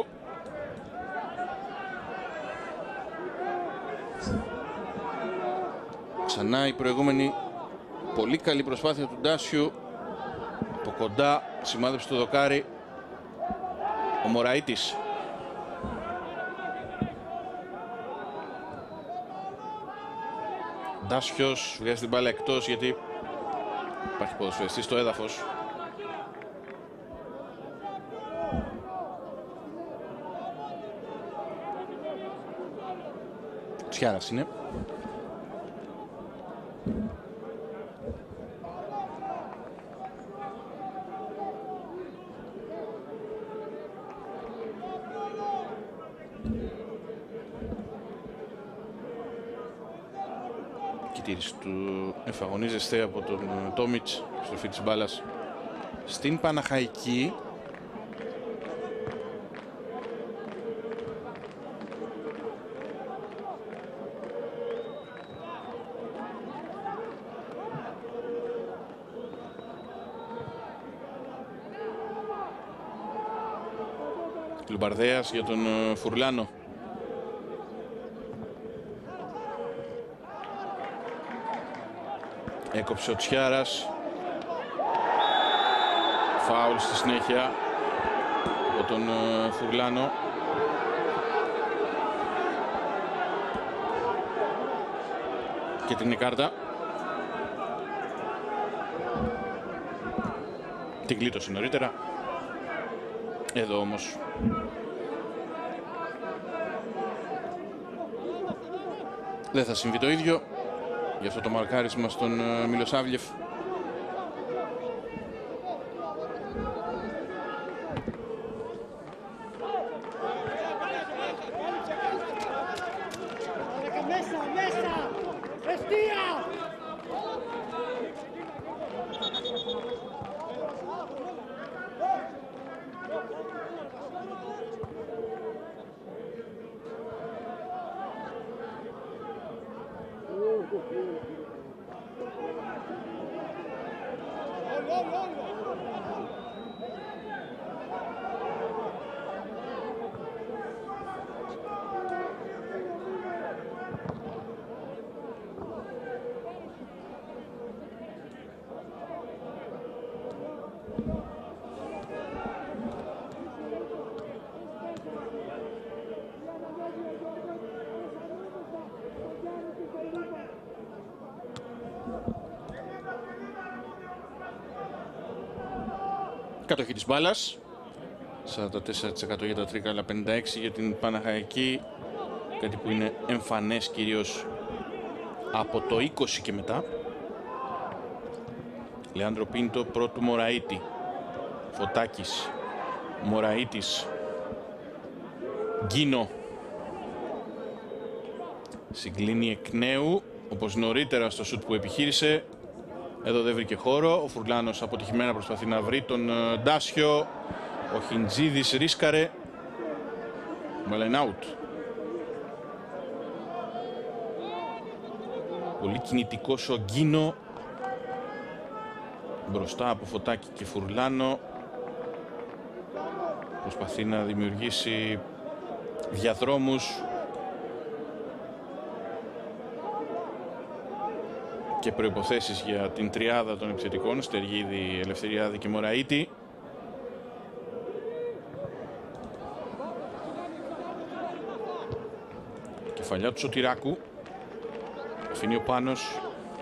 Ξανά η προηγούμενη πολύ καλή προσπάθεια του Ντάσιου. Από κοντά σημάδεψε το δοκάρι ο Μωραΐτης. Ντάσιος βγάζει την μπάλα εκτός γιατί υπάρχει ποδοσφαιριστής στο έδαφος. Τσιάρας είναι. Του εφαγωνίζεστε από τον Τόμιτς, στροφή της μπάλας στην Παναχαϊκή. Λουμπαρδέας για τον Φουρλάνο. Έκοψε ο Τσιάρας. Φάουλ στη συνέχεια από τον Φουρλάνο. Και την κάρτα. Την γλίτωσε νωρίτερα. Εδώ όμως δεν θα συμβεί το ίδιο. Γι' αυτό το μαρκάρισμα στον Μιλοσάβλιεφ. Κατοχή της μπάλας. 44% για τα Τρίκαλα, 56% για την Παναχαϊκή. Κάτι που είναι εμφανές κυρίως από το 20 και μετά. Λεάνδρο Πίντο, πρώτου Μωραΐτη. Φωτάκης, Μωραΐτης, Γκίνο. Συγκλίνει εκ νέου, όπως νωρίτερα στο σουτ που επιχείρησε. Εδώ δεν βρήκε χώρο. Ο Φουρλάνος αποτυχημένα προσπαθεί να βρει τον Ντάσιο. Ο Χιντζίδης ρίσκαρε. Μαλεν out. Πολύ κινητικός ο Γκίνο. Μπροστά από Φωτάκη και Φουρλάνο. Προσπαθεί να δημιουργήσει διαδρόμους και προϋποθέσεις για την τριάδα των επιθετικών, Στεργίδη, Ελευθεριάδη και Μωραΐτη. Κεφαλιά του Σωτηράκου. Αφήνει ο Πάνος.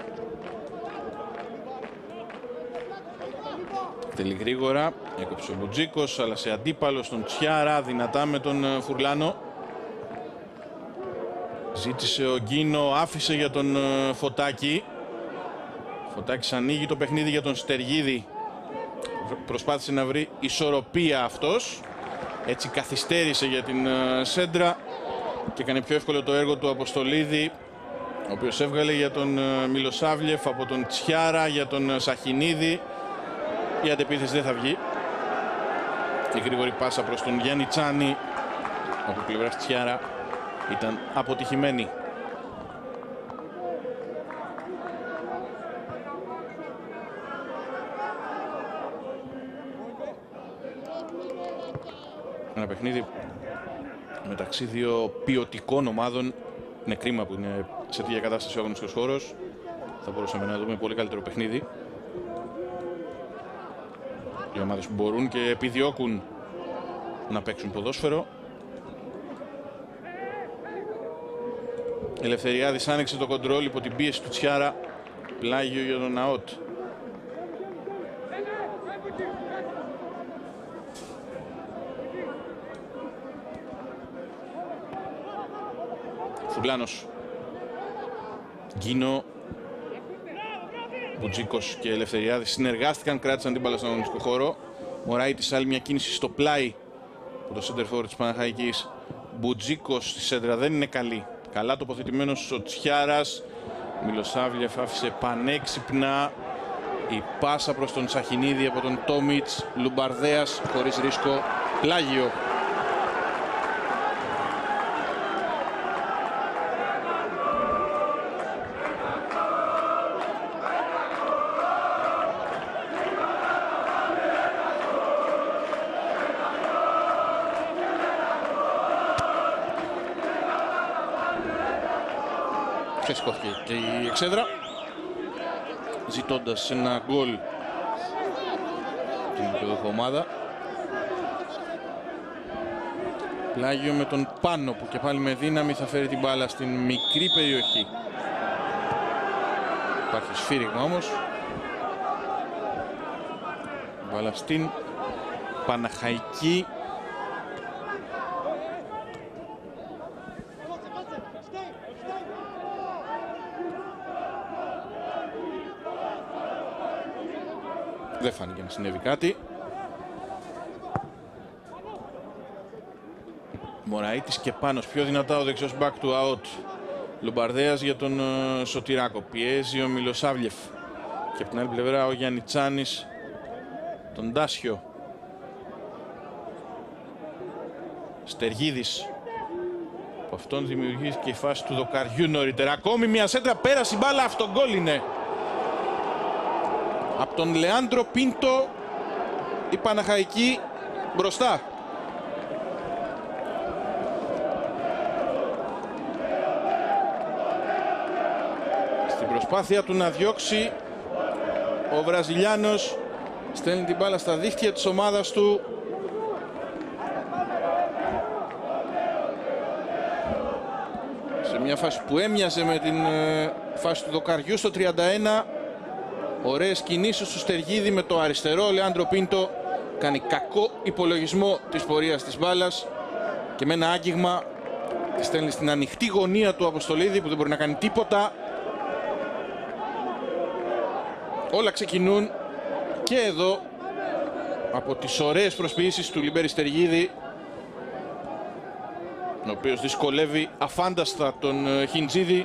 Θέλει γρήγορα. Έκοψε ο Μπουτζίκος, αλλά σε αντίπαλο στον Τσιάρα, δυνατά με τον Φουρλάνο. Ζήτησε ο Γκίνο, άφησε για τον Φωτάκη. Φωτάκης ανοίγει το παιχνίδι για τον Στεργίδη. Προσπάθησε να βρει ισορροπία αυτός. Έτσι καθυστέρησε για την σέντρα και έκανε πιο εύκολο το έργο του Αποστολίδη, ο οποίος έβγαλε για τον Μιλοσάβλιεφ από τον Τσιάρα, για τον Σαχινίδη. Η αντεπίθεση δεν θα βγει. Η γρήγορη πάσα προς τον Γιάννη Τσάνη από πλευράς Τσιάρα ήταν αποτυχημένη. Ένα παιχνίδι μεταξύ δύο ποιοτικών ομάδων. Είναι κρίμα που είναι σε τέτοια κατάσταση ο αγωνιστικός χώρος. Θα μπορούσαμε να δούμε πολύ καλύτερο παιχνίδι. Οι ομάδες που μπορούν και επιδιώκουν να παίξουν ποδόσφαιρο. Ελευθεριάδης άνοιξε το κοντρόλ υπό την πίεση του Τσιάρα. Πλάγιο για τον ΑΟΤ. Φουρλάνος, Γκίνο, Μπουτζίκος και Ελευθεριάδης συνεργάστηκαν, κράτησαν την μπάλα στον αγωνιστικό χώρο. Μωράιτης, άλλη μια κίνηση στο πλάι από το center forward της Παναχαϊκής. Μπουτζίκος στη σέντρα δεν είναι καλή. Καλά τοποθετημένος ο Τσιάρας. Μιλοσάβλιεφ άφησε πανέξυπνα Η πάσα προς τον Σαχινίδη από τον Τόμιτς. Λουμπαρδέας χωρίς ρίσκο. Πλάγιο. Ξεσηκώθηκε και η εξέδρα, ζητώντας ένα γκολ την υποδοχή ομάδα. Πλάγιο με τον Πάνο που και πάλι με δύναμη θα φέρει την μπάλα στην μικρή περιοχή. Υπάρχει σφύριγμα όμως. Μπάλα στην Παναχαϊκή. Δεν φάνηκε να συνέβη κάτι. Μωραΐτης και Πάνος πιο δυνατά, ο δεξιός back to out. Λουμπαρδέας για τον Σωτηράκο. Πιέζει ο Μιλοσάβλιεφ. Και από την άλλη πλευρά ο Γιαννιτσάνης τον Τάσιο. Στεργίδης. Από αυτόν δημιουργήθηκε η φάση του Δοκαριού νωρίτερα. Ακόμη μια σέντρα, πέρασε η μπάλα, αυτό γκολ είναι. Από τον Λεάντρο Πίντο η Παναχαϊκή μπροστά. Στην προσπάθεια του να διώξει ο Βραζιλιάνος στέλνει την μπάλα στα δίχτυα της ομάδας του. Σε μια φάση που έμοιαζε με την φάση του Δοκαριού στο 31. Ωραίες κινήσεις του Στεργίδη με το αριστερό. Ο Λεάντρο Πίντο κάνει κακό υπολογισμό της πορείας της μπάλας και με ένα άγγιγμα τη στέλνει στην ανοιχτή γωνία του Αποστολίδη που δεν μπορεί να κάνει τίποτα. Όλα ξεκινούν και εδώ από τις ωραίες προσποιήσεις του Λιμπέρη Στεργίδη, ο οποίος δυσκολεύει αφάνταστα τον Χιντζίδη.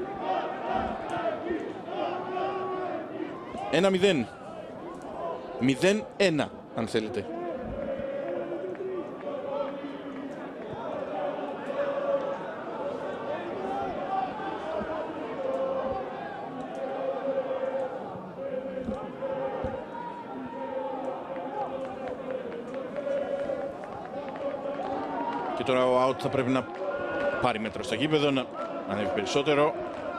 1-0. 0-1 αν θέλετε. Και τώρα ο out θα πρέπει να πάρει μέτρο στο γήπεδο, να ανέβει περισσότερο.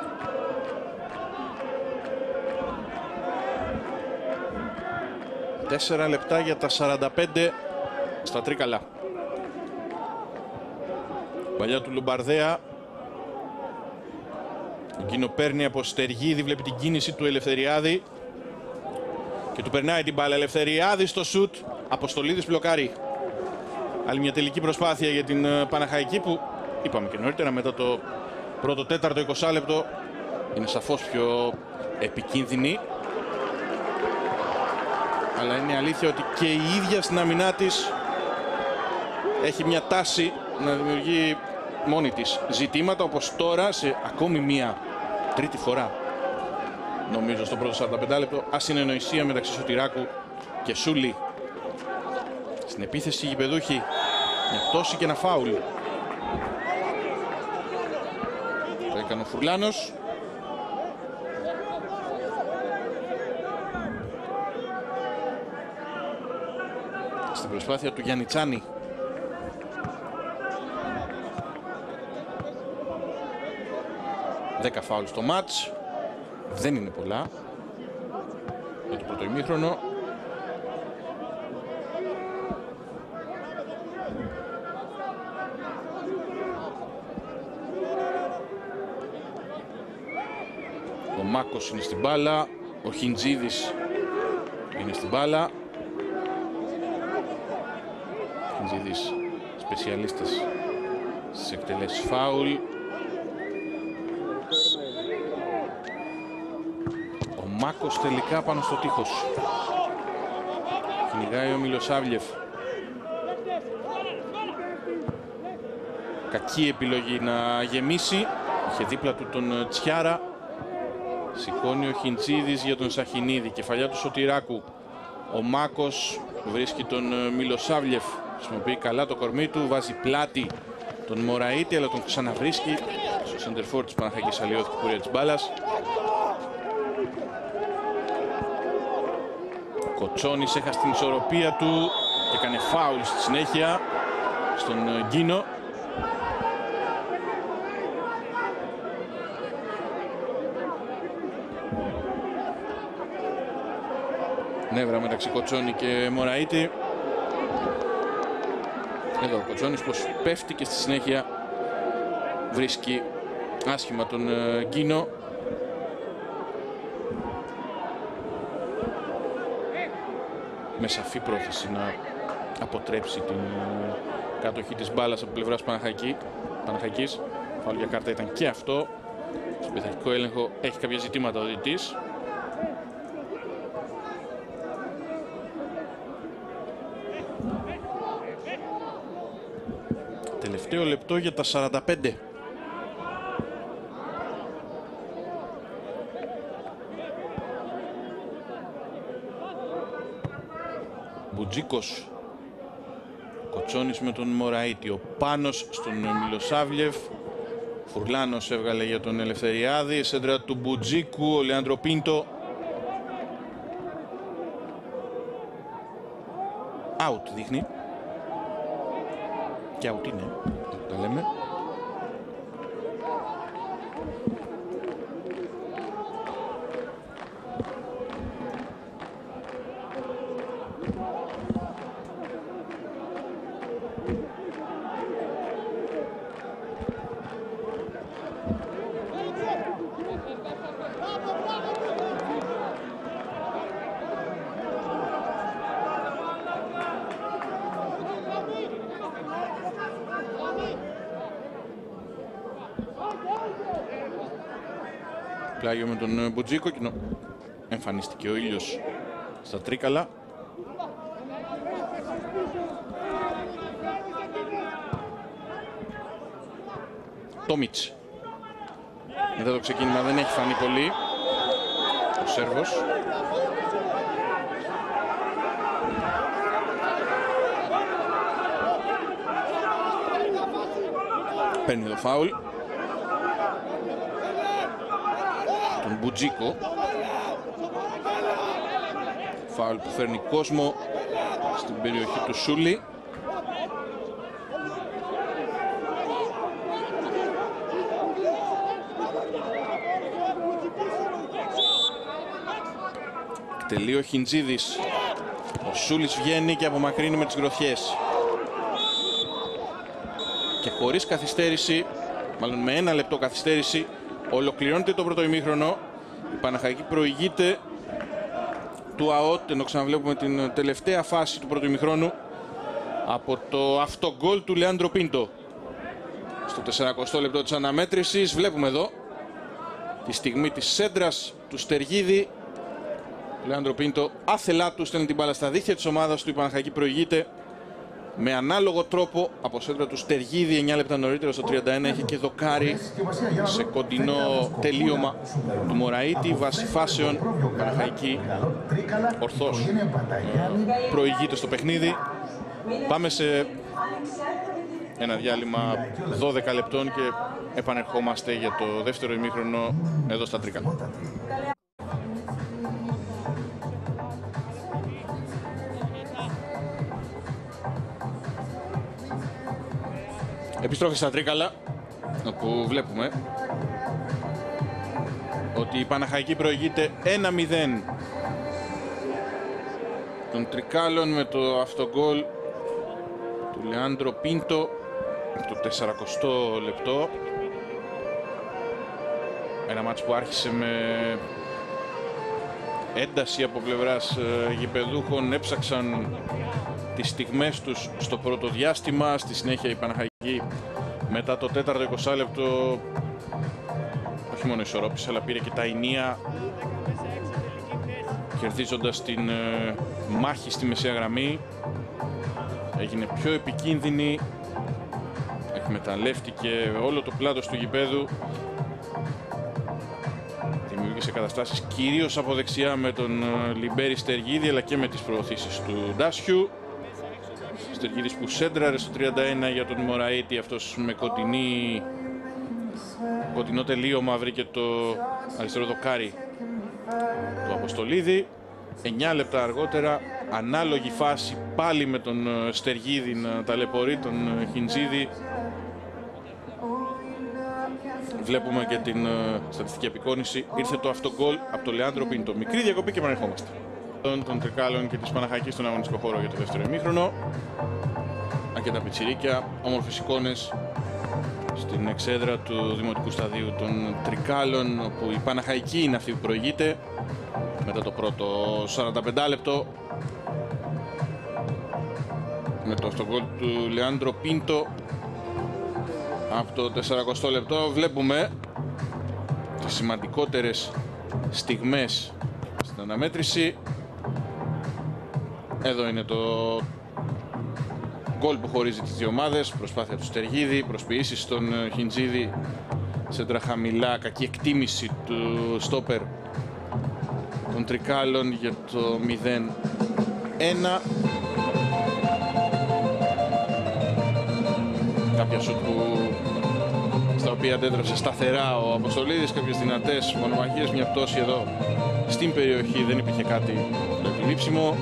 Τέσσερα λεπτά για τα 45 στα Τρίκαλα. Παλιά του Λουμπαρδέα. Εκείνο παίρνει από Στεργίδη, βλέπει την κίνηση του Ελευθεριάδη και του περνάει την μπάλα. Ελευθεριάδη στο σουτ, Αποστολίδης μπλοκάρει. Άλλη μια τελική προσπάθεια για την Παναχαϊκή που είπαμε και νωρίτερα μετά το πρώτο τέταρτο 20 λεπτό είναι σαφώς πιο επικίνδυνη. Αλλά είναι αλήθεια ότι και η ίδια στην αμυνά της έχει μια τάση να δημιουργεί μόνη της ζητήματα, όπως τώρα σε ακόμη μια τρίτη φορά νομίζω στο πρώτο 45 λεπτό ασυνεννοησία μεταξύ Σωτηράκου και Σούλη. Στην επίθεση γηπεδούχη μια πτώση και ένα φάουλ. Το έκανε ο Φουρλάνος. Στην προσπάθεια του Γιαννιτσάνη. Δέκα φάουλ στο μάτς. Δεν είναι πολλά για το πρώτο ημίχρονο. Ο Μάκος είναι στην μπάλα. Ο Χιντζίδης είναι στην μπάλα. Χιντζίδης σπεσιαλίστας στις εκτελέσεις φάουλ. Ο Μάκος τελικά πάνω στο τείχος. Κυνηγάει ο Μιλοσάβλιεφ. Κακή επιλογή να γεμίσει. Είχε δίπλα του τον Τσιάρα. Σηκώνει ο Χιντσίδης για τον Σαχινίδη. Κεφαλιά του Σωτηράκου. Ο Μάκος βρίσκει τον Μιλοσάβλιεφ. Χρησιμοποιεί καλά το κορμί του. Βάζει πλάτη τον Μωραΐτη, αλλά τον ξαναβρίσκει. Στο σεντερφόρ της Παναχαϊκής αλλοιώθηκε η πορεία της μπάλας. Κοτσόνης έχασε την ισορροπία του και έκανε φάουλ στη συνέχεια στον Γκίνο. Νεύρα μεταξύ Κοτσόνη και Μωραΐτη. Εδώ ο Κοτσόνης πως πέφτει και στη συνέχεια βρίσκει άσχημα τον Γκίνο. Με σαφή πρόθεση να αποτρέψει την κατοχή της μπάλας από πλευράς Παναχαϊκής. Φάουλ για κάρτα ήταν και αυτό. Στον πειθαρχικό έλεγχο έχει κάποια ζητήματα ο διαιτητής. Τελευταίο λεπτό για τα 45. Μπουτζίκος. Κοτσόνης με τον Μωραΐτη. Ο Πάνος στον Μιλοσάβλιεφ. Φουρλάνος έβγαλε για τον Ελευθεριάδη. Σέντρα του Μπουτζίκου. Ο Λεάντρο Πίντο. Out δείχνει. Και out είναι. Τα λέμε. Πλάγιο με τον Μπουτζίκο, εμφανίστηκε ο ήλιος στα Τρίκαλα. Τόμιτς. Εδώ το ξεκίνημα δεν έχει φανεί πολύ ο Σέρβος. Παίρνει το φάουλ. Τον Μπουτζίκο. Φάουλ που φέρνει κόσμο στην περιοχή του Σούλη. Εκτελεί ο Χιντζίδης. Ο Σούλης βγαίνει και απομακρύνει με τις γροθιές. Και χωρίς καθυστέρηση, μάλλον με 1 λεπτό καθυστέρηση, ολοκληρώνεται το πρώτο ημίχρονο. Η Παναχαϊκή προηγείται του ΑΟΤ, ενώ ξαναβλέπουμε την τελευταία φάση του πρώτου ημίχρονου από το αυτογκόλ του Λεάντρο Πίντο. Στο 40ο λεπτό της αναμέτρησης βλέπουμε εδώ τη στιγμή της σέντρας του Στεργίδη. Ο Λεάντρο Πίντο άθελά του στέλνει την μπάλα στα δίχτυα της ομάδας του. Η Παναχαϊκή προηγείται με ανάλογο τρόπο από σέντρα του Στεργίδη. 9 λεπτά νωρίτερα στο 31 έχει και δοκάρι σε κοντινό τελείωμα του Μωραΐτη. Βάσει φάσεων Παναχαϊκή ορθώς προηγείται στο παιχνίδι. Πάμε σε ένα διάλειμμα 12 λεπτών και επανερχόμαστε για το δεύτερο ημίχρονο εδώ στα Τρίκαλα. Επιστροφή στα Τρίκαλα, όπου βλέπουμε ότι η Παναχαϊκή προηγείται 1-0 των Τρικάλων με το αυτογκόλ του Λεάντρο Πίντο το 40ο λεπτό. Ένα μάτς που άρχισε με ένταση από πλευράς γηπεδούχων. Έψαξαν τις στιγμές τους στο πρώτο διάστημα. Στη συνέχεια η Παναχαϊκή μετά το 4ο 20 λεπτό όχι μόνο ισορρόπησε, αλλά πήρε και τα ηνία, κερδίζοντας την μάχη στη μεσαία γραμμή. Έγινε πιο επικίνδυνη, εκμεταλλεύτηκε όλο το πλάτος του γηπέδου, δημιούργησε σε καταστάσεις, κυρίως από δεξιά με τον Λιμπέρι Στεργίδη, αλλά και με τις προωθήσεις του Ντάσιου. Στεργίδης που σέντραρε στο 31 για τον Μωραήτη, αυτός με κοντινό τελείωμα βρήκε το αριστερό δοκάρι του Αποστολίδη. 9 λεπτά αργότερα, ανάλογη φάση πάλι με τον Στεργίδη να ταλαιπωρεί τον Χιντζίδη. Βλέπουμε και την στατιστική απεικόνηση. Ήρθε το αυτογκολ από τον Λεάνδρο Πίντο. Μικρή διακοπή και επανερχόμαστε. Των Τρικάλων και της Παναχαϊκής στον αγωνιστικό χώρο για το δεύτερο ημίχρονο. Αρκετά πιτσιρίκια, όμορφες εικόνες στην εξέδρα του Δημοτικού Σταδίου των Τρικάλων, όπου η Παναχαϊκή είναι αυτή που προηγείται μετά το πρώτο 45 λεπτό με το αυτογκολ του Λεάνδρο Πίντο. Από το 40 λεπτό βλέπουμε τις σημαντικότερες στιγμές στην αναμέτρηση. Εδώ είναι το γκολ που χωρίζει τις δύο ομάδες, προσπάθεια του Στεργίδη, προσποιήσεις στον Χιντζίδη, σέντρα χαμηλά, κακή εκτίμηση του στόπερ των Τρικάλων για το 0-1. Κάποια σουτ στα οποία αντέδρασε σταθερά ο Αποστολίδης, κάποιες δυνατές μονομαχίες, μια πτώση εδώ στην περιοχή, δεν υπήρχε κάτι το επιλήψιμο.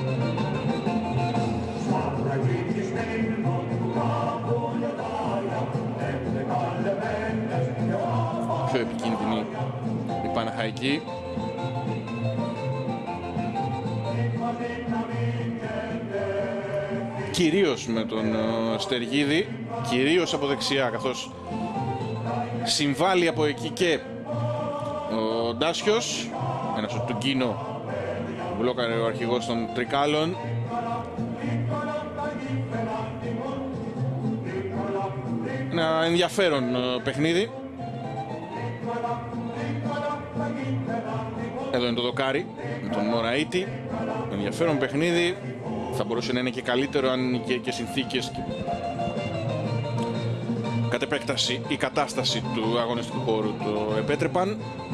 Πιο επικίνδυνη η Παναχαϊκή. Κυρίως με τον Στεργίδη, κυρίως από δεξιά, καθώς συμβάλλει από εκεί και ο Ντάσιος. Ένας του Γκίνο, μπλόκαρε ο αρχηγός των Τρικάλων. Ένα ενδιαφέρον παιχνίδι. Εδώ είναι το δοκάρι με τον Μωραήτη. Ενδιαφέρον παιχνίδι. Θα μπορούσε να είναι και καλύτερο αν οι καιρικές συνθήκες και κατ' επέκταση η κατάσταση του αγωνιστικού χώρου το επέτρεπαν.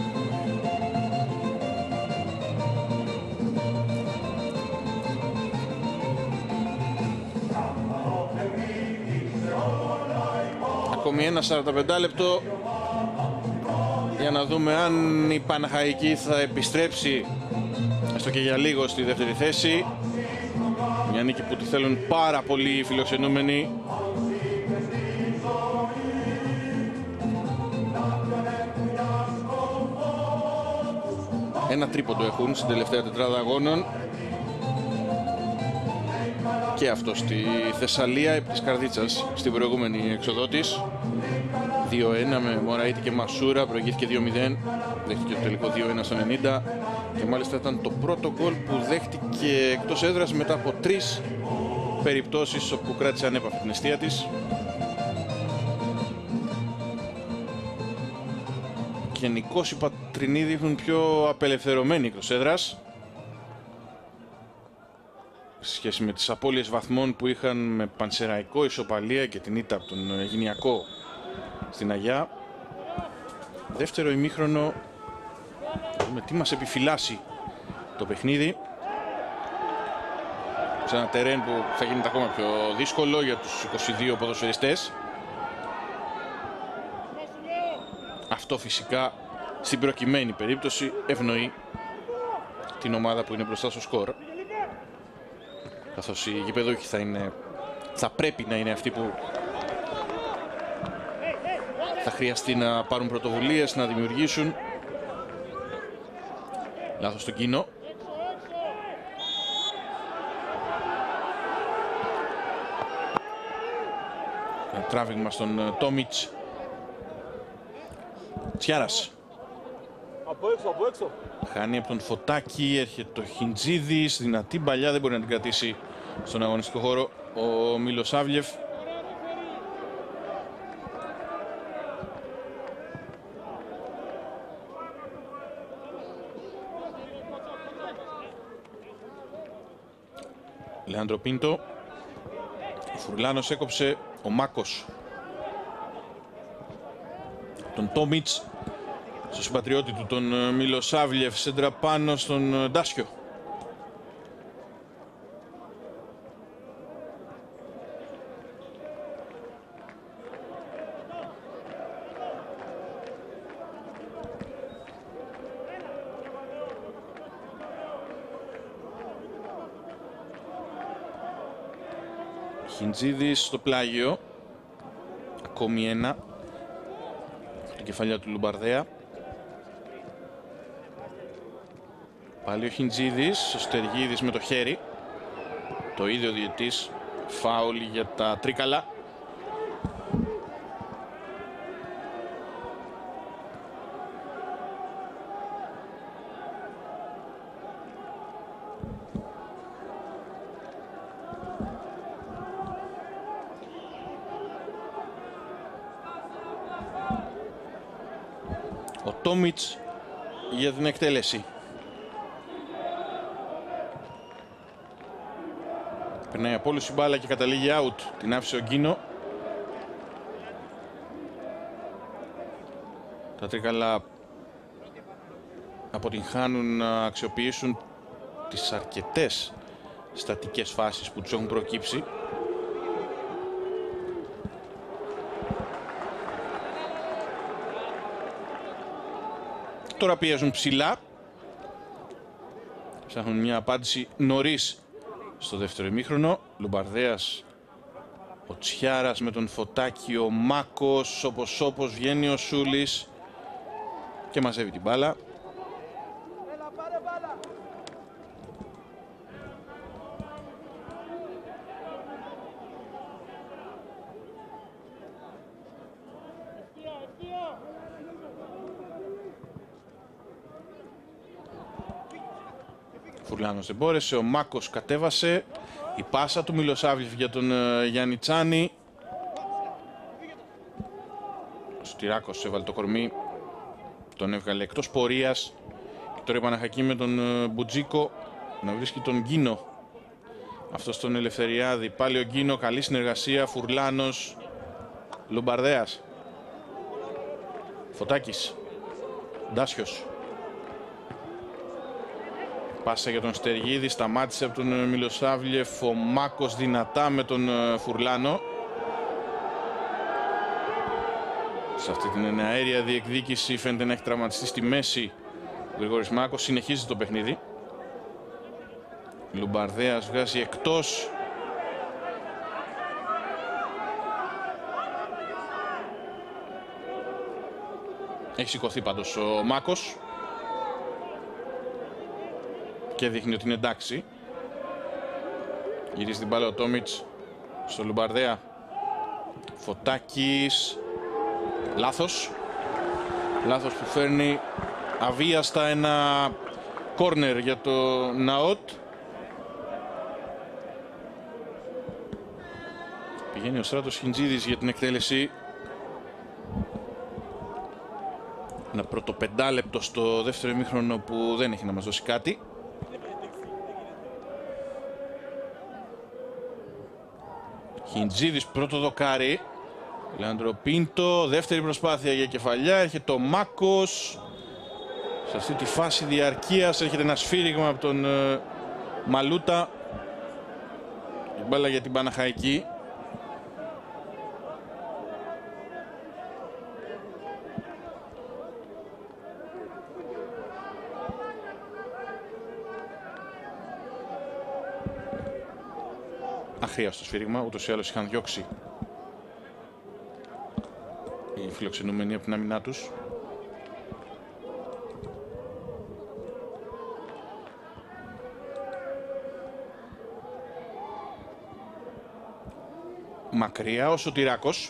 Ακόμη ένα 45 λεπτό για να δούμε αν η Παναχαϊκή θα επιστρέψει έστω και για λίγο στη δεύτερη θέση. Μια νίκη που τη θέλουν πάρα πολύ οι φιλοξενούμενοι. Ένα τρίποντο έχουν στην τελευταία τετράδα αγώνων. Και αυτό στη Θεσσαλία επί της Καρδίτσας στην προηγούμενη εξοδό της. 2-1 με Μωραήτη και Μασούρα, προηγήθηκε 2-0, δέχτηκε το τελικό 2-1 στο 90 και μάλιστα ήταν το πρώτο γκολ που δέχτηκε εκτός έδρας μετά από 3 περιπτώσεις όπου κράτησε ανέπαυτη την αιστεία της. Γενικώς οι Πατρινοί δείχνουν πιο απελευθερωμένοι εκτός έδρας σε σχέση με τις απώλειες βαθμών που είχαν με Πανσεραϊκό, ισοπαλία και την ήττα από τον Γυνιακό στην Αγιά. Δεύτερο ημίχρονο, με τι μας επιφυλάσσει το παιχνίδι σε ένα τερέν που θα γίνεται ακόμα πιο δύσκολο για τους 22 ποδοσφαιριστές. Αυτό φυσικά στην προκειμένη περίπτωση ευνοεί την ομάδα που είναι μπροστά στο σκορ, καθώς οι γηπεδούχοι θα πρέπει να είναι αυτοί που θα χρειαστεί να πάρουν πρωτοβουλίες, να δημιουργήσουν. Λάθος στον Κίνο. Ένα τράβηγμα στον Τόμιτς. Τσιάρας. Από έξω, από έξω. Χάνει από τον Φωτάκη, έρχεται το Χιντζίδης, δυνατή μπαλιά, δεν μπορεί να την κρατήσει στον αγωνιστικό χώρο ο Μιλοσάβλιεφ. Λεάνδρο Πίντο. Ο Φουρλάνος έκοψε, ο Μάκος τον Τόμιτς. στο συμπατριώτη του τον Μιλοσάβλιεφ. Σέντρα πάνω στον Ντάσιο. Χιντζίδης στο πλάγιο. Ακόμη ένα. Την κεφαλιά του Λουμπαρδέα. Πάλι ο Χιντζίδης, ο Στεργίδης με το χέρι. Το ίδιο διαιτής. Φάουλ για τα τρίκαλα. Ο Τόμιτς για την εκτέλεση. Περνάει από όλους η μπάλα και καταλήγει out. Την άφησε ο Γκίνο. Τα τρίκαλα αποτυγχάνουν να αξιοποιήσουν τις αρκετές στατικές φάσεις που τους έχουν προκύψει. Τώρα πιέζουν ψηλά. Ψάχνουν μια απάντηση νωρίς στο δεύτερο ημίχρονο. Λουμπαρδέας, ο Τσιάρας με τον Φωτάκη, ο Μάκος, όπως βγαίνει ο Σούλης και μαζεύει την μπάλα. Φουρλάνος δεν μπόρεσε, ο Μάκος κατέβασε. Η πάσα του Μιλοσάβλιεφ για τον Γιάννη Τσάνη. Ο Στυράκος έβαλε το κορμί, τον έβγαλε εκτός πορείας. Και τώρα η Παναχακή με τον Μπουτζίκο να βρίσκει τον Γκίνο. Αυτός τον Ελευθεριάδη. Πάλι ο Γκίνο, καλή συνεργασία. Φουρλάνος, Λουμπαρδέας, Φωτάκης, Ντάσιος. Πάσα για τον Στεργίδη, σταμάτησε από τον Μιλοσάβλιεφ, ο Μάκος δυνατά με τον Φουρλάνο. Σε αυτή την αέρια διεκδίκηση φαίνεται να έχει τραυματιστεί στη μέση ο Γρηγόρης Μάκος, συνεχίζει το παιχνίδι. Λουμπαρδέας βγάζει εκτός. Έχει σηκωθεί πάντως ο Μάκος και δείχνει ότι είναι εντάξει. Γυρίζει την μπάλα ο Τόμιτς στο Λουμπαρδέα. Φωτάκης. Λάθος. Λάθος που φέρνει αβίαστα ένα κόρνερ για το Ναότ. Πηγαίνει ο Στράτος Χιντζίδης για την εκτέλεση. Ένα πρώτο πεντάλεπτο στο δεύτερο ημίχρονο που δεν έχει να μας δώσει κάτι. Χιντζίδης πρώτο δοκάρι. Λεάντρο Πίντο, δεύτερη προσπάθεια για κεφαλιά. Έρχεται ο Μάκος. Σε αυτή τη φάση διαρκείας έρχεται ένα σφύριγμα από τον Μαλούτα. Η μπάλα για την Παναχαϊκή. Αχρίαστο σφύριγμα, ούτως ή άλλως είχαν διώξει οι φιλοξενούμενοι από την άμυνά τους. Μακριά ο Σωτηράκος.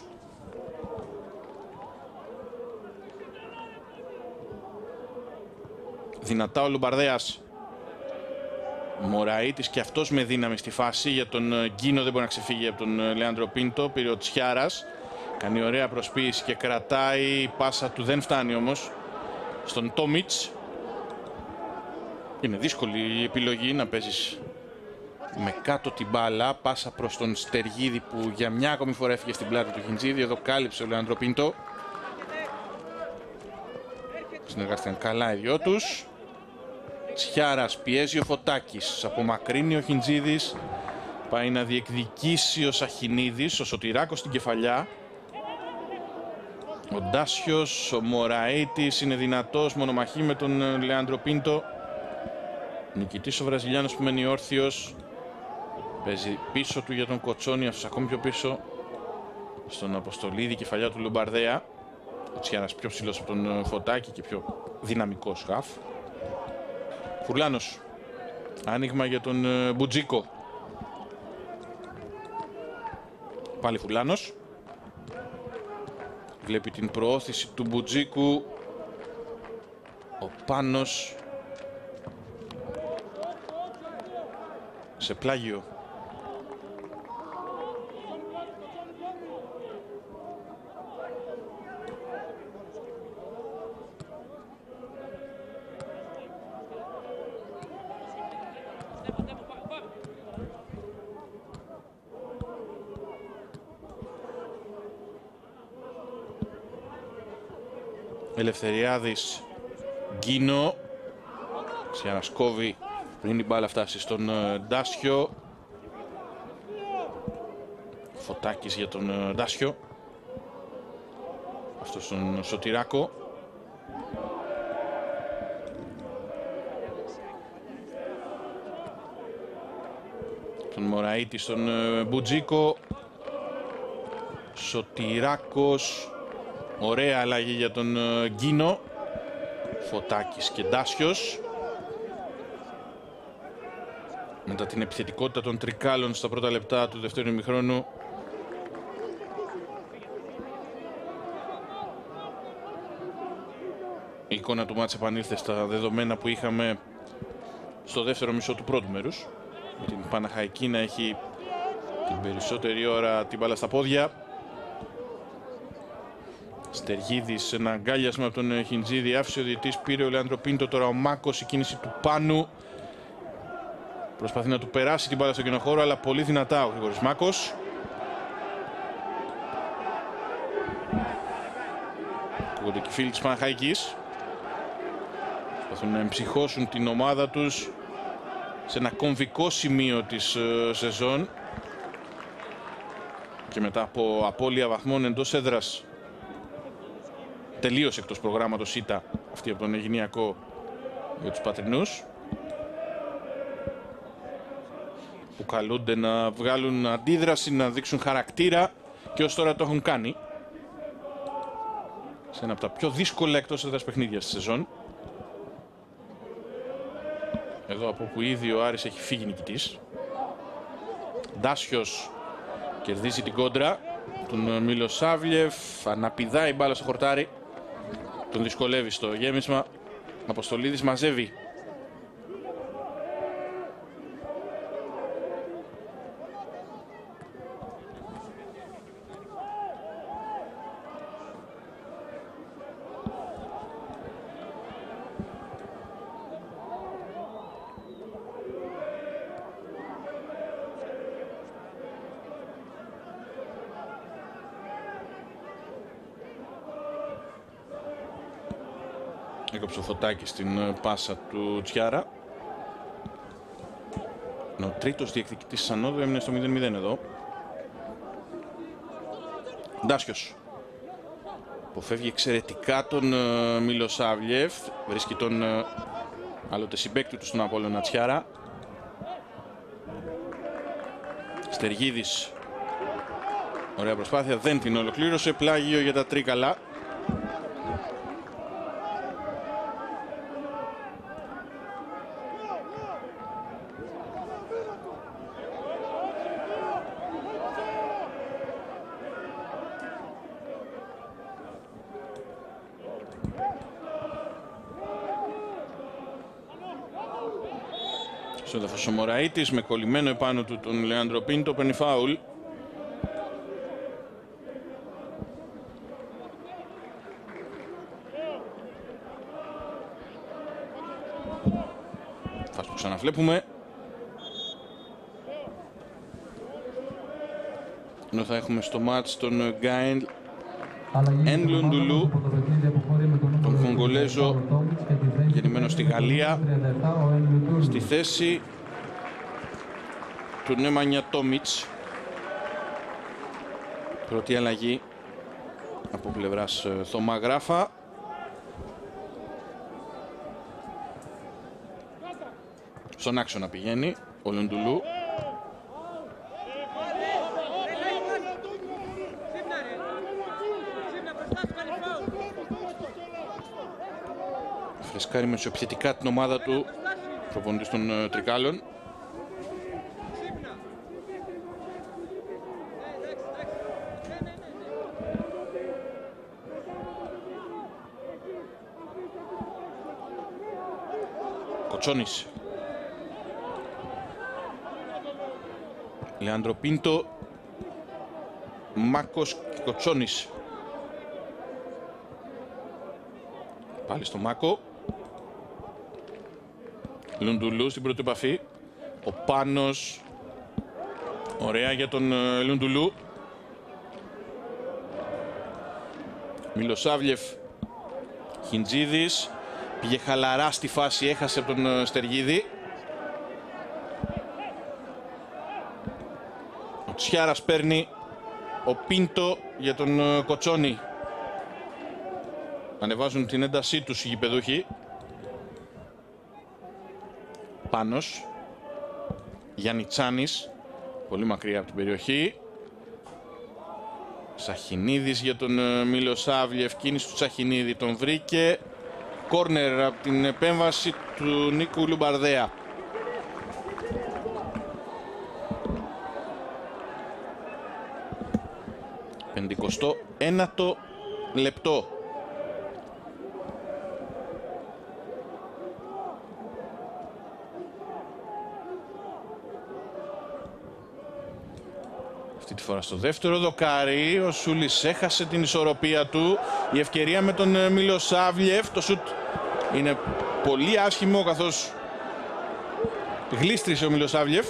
Δυνατά ο Λουμπαρδέας. Μωραΐτης και αυτός με δύναμη στη φάση. Για τον Γκίνο δεν μπορεί να ξεφύγει από τον Λεάντρο Πίντο. Πήρε ο Τσιάρας. Κάνει ωραία προσποίηση και κρατάει. Η πάσα του δεν φτάνει όμως στον Τόμιτς. Είναι δύσκολη η επιλογή να παίζεις με κάτω την μπάλα. Πάσα προς τον Στεργίδη που για μια ακόμη φορά έφυγε στην πλάτη του Χιντζίδη. Εδώ κάλυψε ο Λεάντρο Πίντο. Συνεργάστηκαν καλά οι δυο τους. Τσιάρας πιέζει ο Φωτάκης. Απομακρύνει ο Χιντζίδης. Πάει να διεκδικήσει ο Σαχινίδης. Ο Σωτηράκος στην κεφαλιά. Ο Ντάσιος, ο Μωραΐτης είναι δυνατός. Μονομαχή με τον Λεάντρο Πίντο. Νικητής ο Βραζιλιάνος που μένει όρθιος. Παίζει πίσω του για τον Κοτσόνη, αυτός ακόμη πιο πίσω. Στον Αποστολίδη, κεφαλιά του Λομπαρδέα. Ο Τσιάρας πιο ψηλός από τον Φωτάκη και πιο δυναμικός χαφ. Φουρλάνος. Άνοιγμα για τον Μπουτζίκο. Πάλι Φουρλάνος. Βλέπει την προώθηση του Μπουτζίκου. Ο Πάνος. Σε πλάγιο. Ελευθεριάδης, Γκίνο. Ξιανασκόβει πριν η μπάλα φτάσει στον Ντάσιο. Φωτάκης για τον Ντάσιο. Αυτός τον Σωτηράκο. Τον Μωραΐτη στον Μπουτζίκο. Σωτηράκος. Ωραία αλλαγή για τον Γκίνο. Φωτάκης και Ντάσιος. Μετά την επιθετικότητα των τρικάλων στα πρώτα λεπτά του δεύτερου ημιχρόνου, η εικόνα του μάτς επανήλθε στα δεδομένα που είχαμε στο δεύτερο μισό του πρώτου μέρους. Με την Παναχαϊκή να έχει την περισσότερη ώρα την μπάλα στα πόδια. Στεργίδης, ένα αγκάλιασμα από τον Χιντζίδη, άφησε ο διαιτής, πήρε ο Λεάντρο Πίντο, τώρα ο Μάκος, η κίνηση του Πάνου. Προσπαθεί να του περάσει την μπάλα στο κοινοχώρο, αλλά πολύ δυνατά ο Γρηγόρης Μάκος. Ακούγονται και οι φίλοι της Παναχαϊκής. Προσπαθούν να εμψυχώσουν την ομάδα τους σε ένα κομβικό σημείο της σεζόν. Και μετά από απώλεια βαθμών εντός έδρας, τελείως εκτός προγράμματος ήττα αυτή από τον Αιγινιακό για τους πατρινούς, που καλούνται να βγάλουν αντίδραση, να δείξουν χαρακτήρα και ως τώρα το έχουν κάνει σε ένα από τα πιο δύσκολα εκτός έδρας παιχνίδια στη σεζόν. Εδώ από που ήδη ο Άρης έχει φύγει νικητής. Ντάσιος κερδίζει την κόντρα τον Μιλοσάβλιεφ, αναπηδάει μπάλα στο χορτάρι, τον δυσκολεύει στο γέμισμα. Αποστολίδης μαζεύει. Έκοψε ο Φωτάκης στην πάσα του Τσιάρα. Ο τρίτος διεκδικητής της ανόδου έμεινε στο 0-0 εδώ. Ντάσιος. Αποφεύγει εξαιρετικά τον Μιλοσάβλιεφ. Βρίσκει τον άλλοτε συμπαίκτη του στον Απόλλωνα Τσιάρα. Στεργίδης. Ωραία προσπάθεια, δεν την ολοκλήρωσε. Πλάγιο για τα τρίκαλα. Στο έδαφος ο Μωραΐτης με κολλημένο επάνω του τον Λεάντρο Πίντο, παίρνει φάουλ. Φας που ξαναβλέπουμε. Ενώ θα έχουμε στο μάτς τον Γκάιν Ενλουντουλού, τον Γκουλέζο, γεννημένος στη Γαλλία, στη θέση του Νέμανια Τόμιτς. Πρώτη αλλαγή από πλευράς Θωμά Γράφα. Στον άξονα πηγαίνει ο Λουντουλού. Φρεσκάρει μεσοεπιθετικά την ομάδα του, προπονητής των Τρικάλων. Κοτσόνης. Λεάντρο Πίντο, Μάκος και Κοτσόνης. Πάλι στο Μάκο. Λουντουλού στην πρώτη επαφή. Ο Πάνος. Ωραία για τον Λουντουλού. Μιλοσάβλιεφ. Χιντζίδης. Πήγε χαλαρά στη φάση, έχασε από τον Στεργίδη. Ο Τσιάρας παίρνει. Ο Πίντο για τον Κοτσόνη. Ανεβάζουν την έντασή τους οι γηπεδούχοι. Πάνος. Γιαννιτσάνης. Πολύ μακριά από την περιοχή. Σαχινίδης για τον Μιλοσάβλιεφ. Κίνηση του Σαχινίδη. Τον βρήκε. Κόρνερ από την επέμβαση του Νίκου Λουμπαρδέα. Πεντηκοστό ένατο λεπτό. Αυτή τη φορά στο δεύτερο δοκάρι ο Σούλης έχασε την ισορροπία του. Η ευκαιρία με τον Μιλοσάβλιεφ. Το σουτ είναι πολύ άσχημο καθώς γλίστρισε ο Μιλοσάβλιεφ.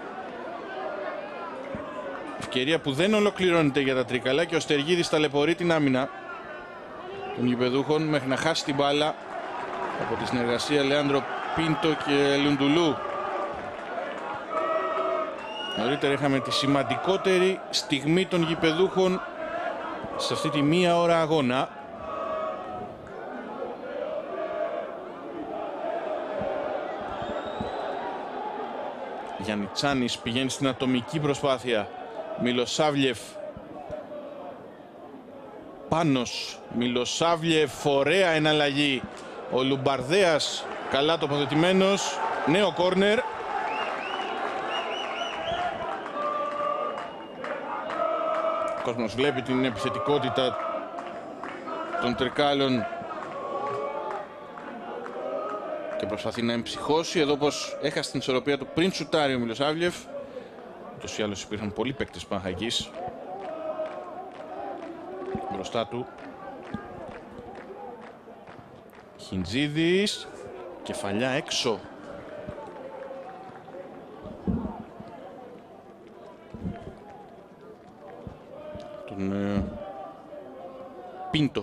Ευκαιρία που δεν ολοκληρώνεται για τα Τρίκαλα και ο Στεργίδης ταλαιπωρεί την άμυνα των γηπεδούχων μέχρι να χάσει την μπάλα από τη συνεργασία Λεάντρο Πίντο και Λουντουλού. Νωρίτερα είχαμε τη σημαντικότερη στιγμή των γηπεδούχων σε αυτή τη μία ώρα αγώνα. Γιαννιτσάνης πηγαίνει στην ατομική προσπάθεια. Μιλοσάβλιεφ. Πάνος. Μιλοσάβλιεφ. Ωραία εναλλαγή. Ο Λουμπαρδέας καλά τοποθετημένος. Νέο κόρνερ. Ο κόσμος βλέπει την επιθετικότητα των Τρικάλων και προσπαθεί να εμψυχώσει. Εδώ πως έχασε την ισορροπία του πριν σουτάρει ο Μιλοσάβλιεφ. Ούτως ή άλλως υπήρχαν πολλοί παίκτες Παναχαϊκής μπροστά του. Χιντζίδης. Κεφαλιά έξω. Τον Πίντο.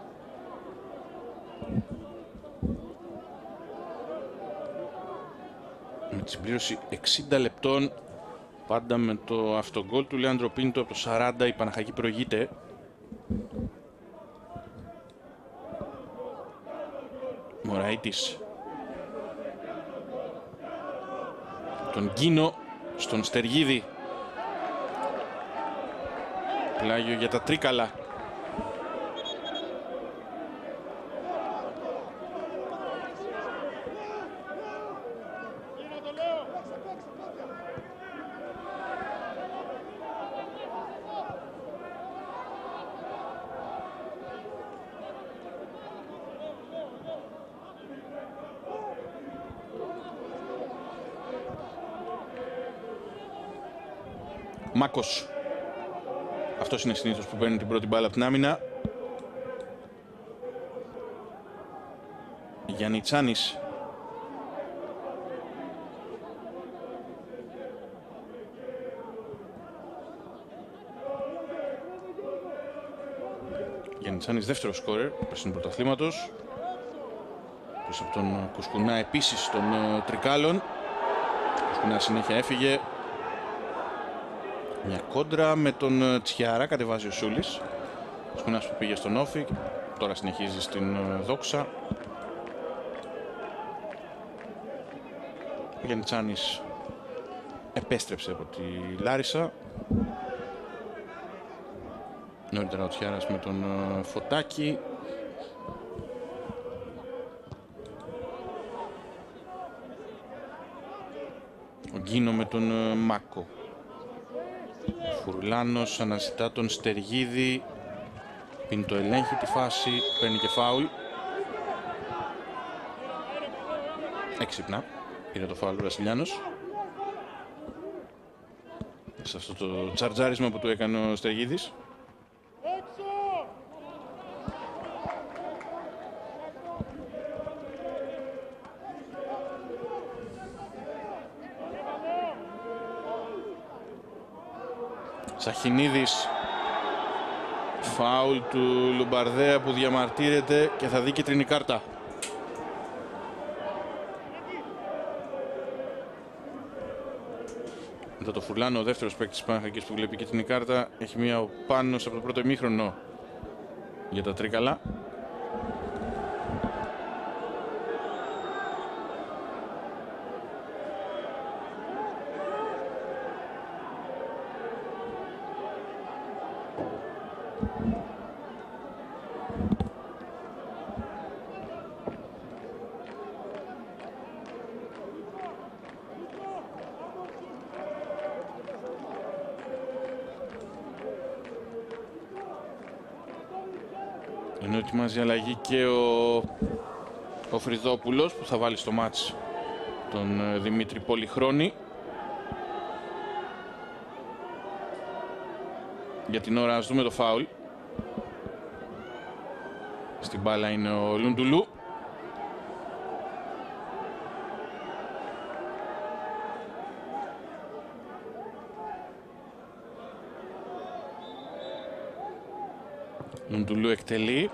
Με τη συμπλήρωση 60 λεπτών, πάντα με το αυτογκόλ του Λεάντρο Πίντο από το 40, η Παναχαϊκή προηγείται. Μωραΐτης. Τον Γκίνο στον Στεργίδη. Πλάγιο για τα Τρίκαλα. Μάκος. Αυτός είναι συνήθως που παίρνει την πρώτη μπάλα από την άμυνα. Γιαννιτσάνης. Γιαννιτσάνης δεύτερο σκόρερ περσινού πρωταθλήματος. εκτός από τον Κουσκουνά επίσης των Τρικάλων. Κουσκουνά συνέχεια έφυγε. Μια κόντρα με τον Τσιάρα, κατεβάζει ο Σούλης. Κουσκουνάς που πήγε στον Όφη, τώρα συνεχίζει στην Δόξα. Ο Γιαννιτσάνης επέστρεψε από τη Λάρισα. Νωρίτερα ο Τσιάρας με τον Φωτάκη. Ο Γκίνο με τον Μάκο. Φουρλάνος αναζητά τον Στεργίδη. Πίντο ελέγχει τη φάση, παίρνει και φάουλ. Έξυπνα πήρε το φάουλ ο Βασιλιάνος. Σε αυτό το τσαρτζάρισμα που του έκανε ο Στεργίδης. Σαχινίδης, φάουλ του Λουμπαρδέα που διαμαρτύρεται και θα δει κίτρινη κάρτα. Μετά το Φουρλάνο, ο δεύτερος παίκτης της Παναχαϊκής που βλέπει κίτρινη κάρτα, έχει μία ο Πάνος από το πρώτο ημίχρονο για τα Τρίκαλα. Ενώ ετοιμάζει αλλαγή και ο Φρυδόπουλος που θα βάλει στο μάτς τον Δημήτρη Πολυχρόνη. Για την ώρα ας δούμε το φάουλ. Στην μπάλα είναι ο Λουντουλού. Λουντουλού εκτελεί.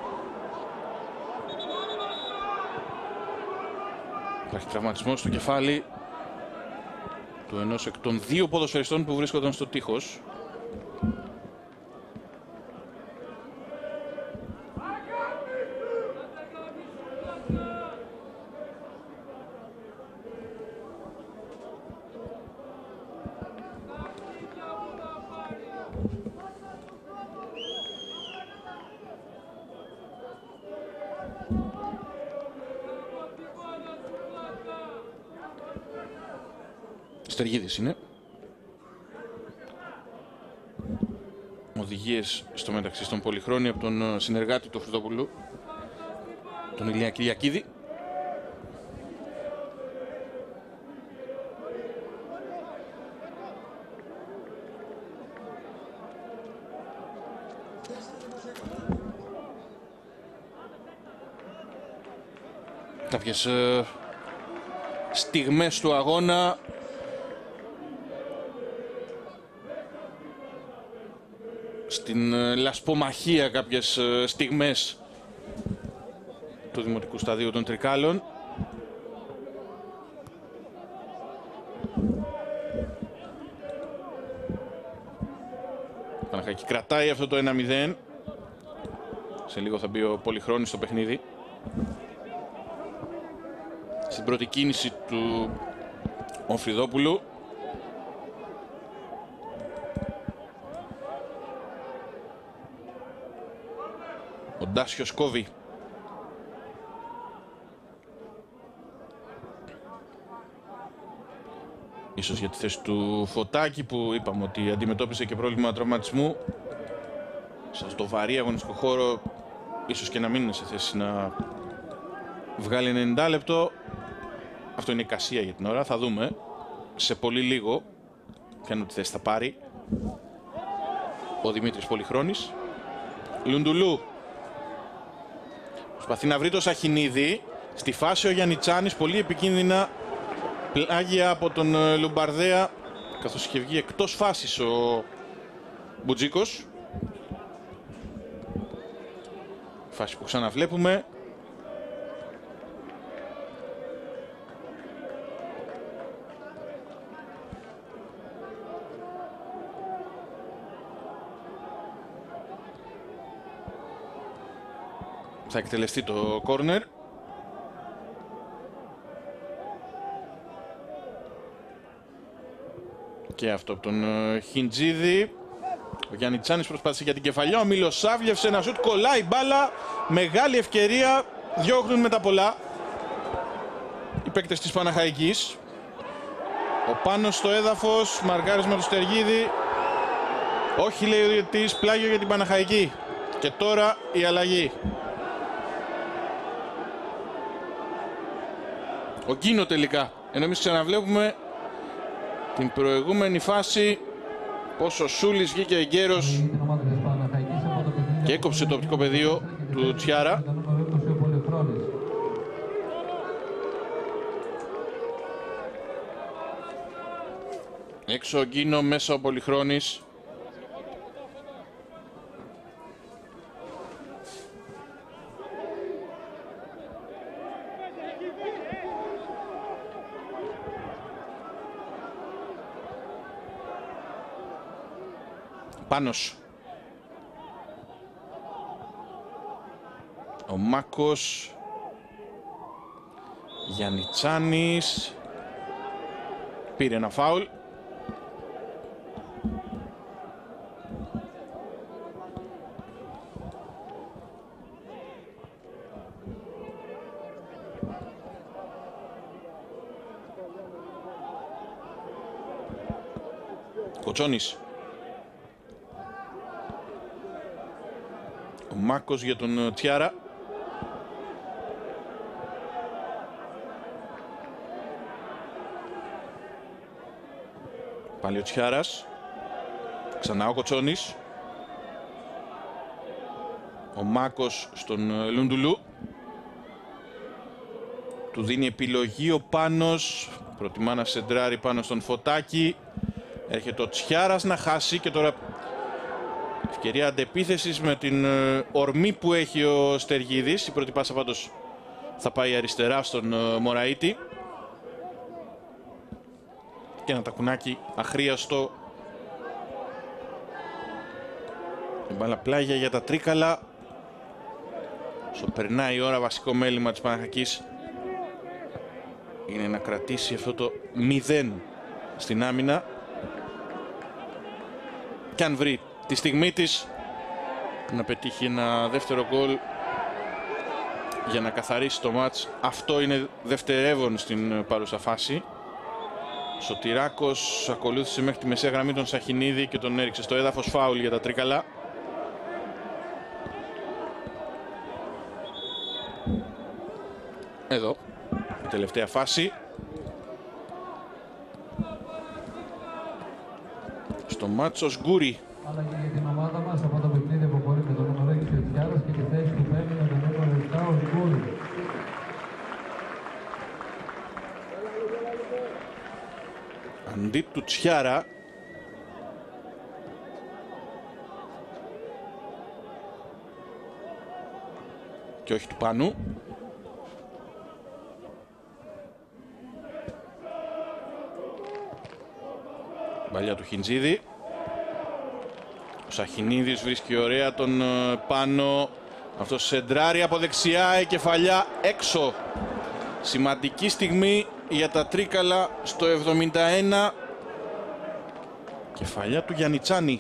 Υπάρχει τραυματισμός στο κεφάλι του ενός εκ των δύο ποδοσφαιριστών που βρίσκονταν στο τείχος. Στεργίδης είναι. Οδηγίες στο μεταξύ στον Πολυχρόνη από τον συνεργάτη του Φρυδόπουλου, τον Ηλία Κυριακίδη. Κάποιες στιγμές του αγώνα στην λασπομαχία, κάποιες στιγμές του Δημοτικού Σταδίου των Τρικάλων. Παναχαϊκή κρατάει αυτό το 1-0. Σε λίγο θα μπει ο Πολυχρόνης στο παιχνίδι. Στην πρώτη κίνηση του Φρυδόπουλου. Ο Ντάσιος κόβει. Ίσως για τη θέση του Φωτάκη που είπαμε ότι αντιμετώπισε και πρόβλημα τραυματισμού. Σε αυτό το βαρύ αγωνιστικό χώρο ίσως και να μην είναι σε θέση να βγάλει 90 λεπτό. Αυτό είναι εικασία για την ώρα. Θα δούμε σε πολύ λίγο ποια τη θέση θα πάρει ο Δημήτρης Πολυχρόνης. Λουντουλού προσπαθεί να βρει το Σαχινίδη. Στη φάση ο Γιαννιτσάνης, πολύ επικίνδυνα πλάγια από τον Λουμπαρδέα, καθώς είχε βγει εκτός φάσης ο Μπουτζίκος. Φάση που ξαναβλέπουμε. Θα εκτελεστεί το κόρνερ. Και αυτό από τον Χιντζίδη. Ο Γιαννιτσάνης προσπάθησε για την κεφαλιά. Ο Μιλοσάβλιεφ σε ένα σουτ. Κολλάει μπάλα. Μεγάλη ευκαιρία. Διώχνουν με τα πολλά οι παίκτες της Παναχαϊκής. Ο Πάνος στο έδαφος. Μαρκάρισμα του Στεργίδη. Όχι, λέει ο διαιτητής, πλάγιο για την Παναχαϊκή. Και τώρα η αλλαγή. Ο Γκίνο τελικά. Ενώ εμείς ξαναβλέπουμε την προηγούμενη φάση πως ο Σούλης βγήκε εγκαίρος και έκοψε το οπτικό πεδίο του Τσιάρα. Έξω ο Γκίνο, μέσα ο Πολυχρόνης. Πάνος. Ο Μάκος. Γιαννιτσάνης. Πήρε ένα φάουλ. Κοτσόνης. Ο Μάκος για τον Τσιάρα. Πάλι ο Τσιάρας. Ξανά ο Κοτσόνης. Ο Μάκος στον Λουντουλού. Του δίνει επιλογή ο Πάνος. Προτιμά να σεντράρει πάνω στον Φωτάκη. Έρχεται ο Τσιάρας να χάσει και τώρα ευκαιρία αντεπίθεσης με την ορμή που έχει ο Στεργίδης. Η πρώτη πάσα πάντως θα πάει αριστερά στον Μωραΐτη. Και ένα τακουνάκι αχρίαστο. Η μπάλα πλάγια για τα Τρίκαλα. Όσο περνάει η ώρα, βασικό μέλημα της Παναχαϊκής είναι να κρατήσει αυτό το 0 στην άμυνα. Και αν βρει τη στιγμή της να πετύχει ένα δεύτερο γκολ για να καθαρίσει το μάτς. Αυτό είναι δευτερεύον στην παρούσα φάση. Σωτηράκος ακολούθησε μέχρι τη μεσαία γραμμή τον Σαχινίδη και τον έριξε στο έδαφος. Φάουλ για τα Τρίκαλα. Εδώ η τελευταία φάση. Στο μάτσο Γκούρι. Άλλαγε για την ομάδα μας από το παιχνίδι που μπορεί με το νούμερο 6 ο Τσιάρας και τη θέση που παίρνει με το νούμερο 7 ο Γκούρι. Αντί του Τσιάρα και όχι του Πάνου. Παλιά του Χιντζίδη. Ο Σαχινίδης βρίσκει ωραία τον Πάνο. Αυτός σεντράρει από δεξιά, η κεφαλιά έξω. Σημαντική στιγμή για τα Τρίκαλα στο 71. Κεφαλιά του Γιαννιτσάνη.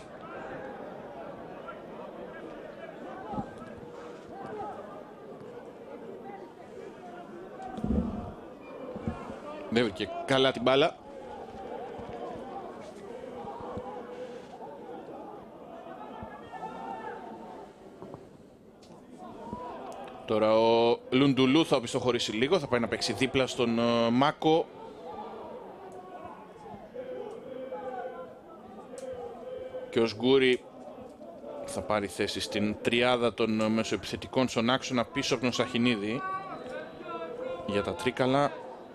Δεν βρήκε καλά την μπάλα. Τώρα ο Λουντουλού θα οπισθοχωρήσει λίγο, θα πάει να παίξει δίπλα στον Μάκο. Και ο Σγκούρι θα πάρει θέση στην τριάδα των μεσοεπιθετικών στον άξονα πίσω από τον Σαχινίδη. Για τα Τρίκαλα.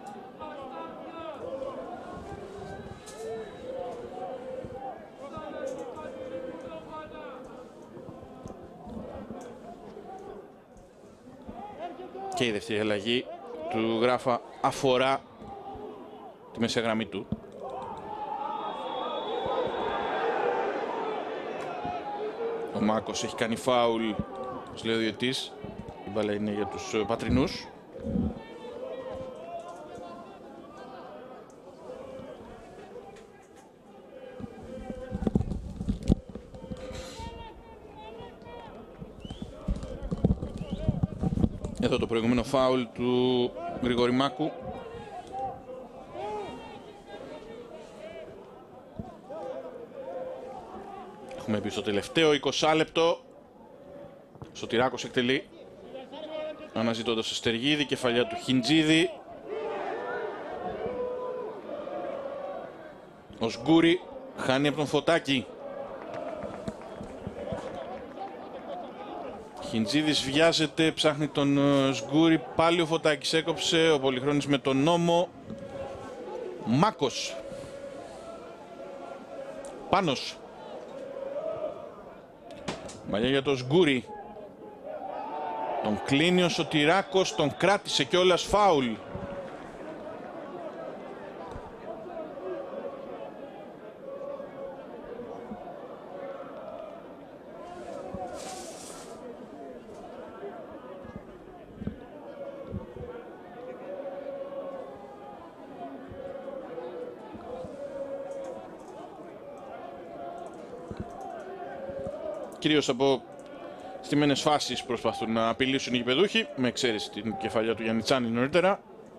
Και η δεύτερη αλλαγή του Γράφα αφορά τη μεσαία γραμμή του. Ο Μάκος έχει κάνει φάουλ, όπως λέει ο διαιτητής. Η Η μπάλα είναι για τους πατρινούς. Εδώ το προηγούμενο φάουλ του Γρηγορημάκου. Έχουμε μπει στο τελευταίο 20 λεπτό. Σωτηράκος εκτελεί, αναζητώντας Στεργίδη, κεφαλιά του Χιντζίδη. Ο Σγκούρι χάνει από τον Φωτάκη. Χιντζίδης βιάζεται, ψάχνει τον Σγκούρι, πάλι ο Φωτάκης έκοψε, ο Πολυχρόνης με τον νόμο. Μάκος. Πάνος. Μαλλιά για τον Σγκούρι. Τον κλείνει ο Σωτηράκος, τον κράτησε κιόλας, φάουλ. Κυρίως από στημένες φάσεις προσπαθούν να απειλήσουν οι γηπεδούχοι, με εξαίρεση την κεφαλιά του Γιαννιτσάνη νωρίτερα.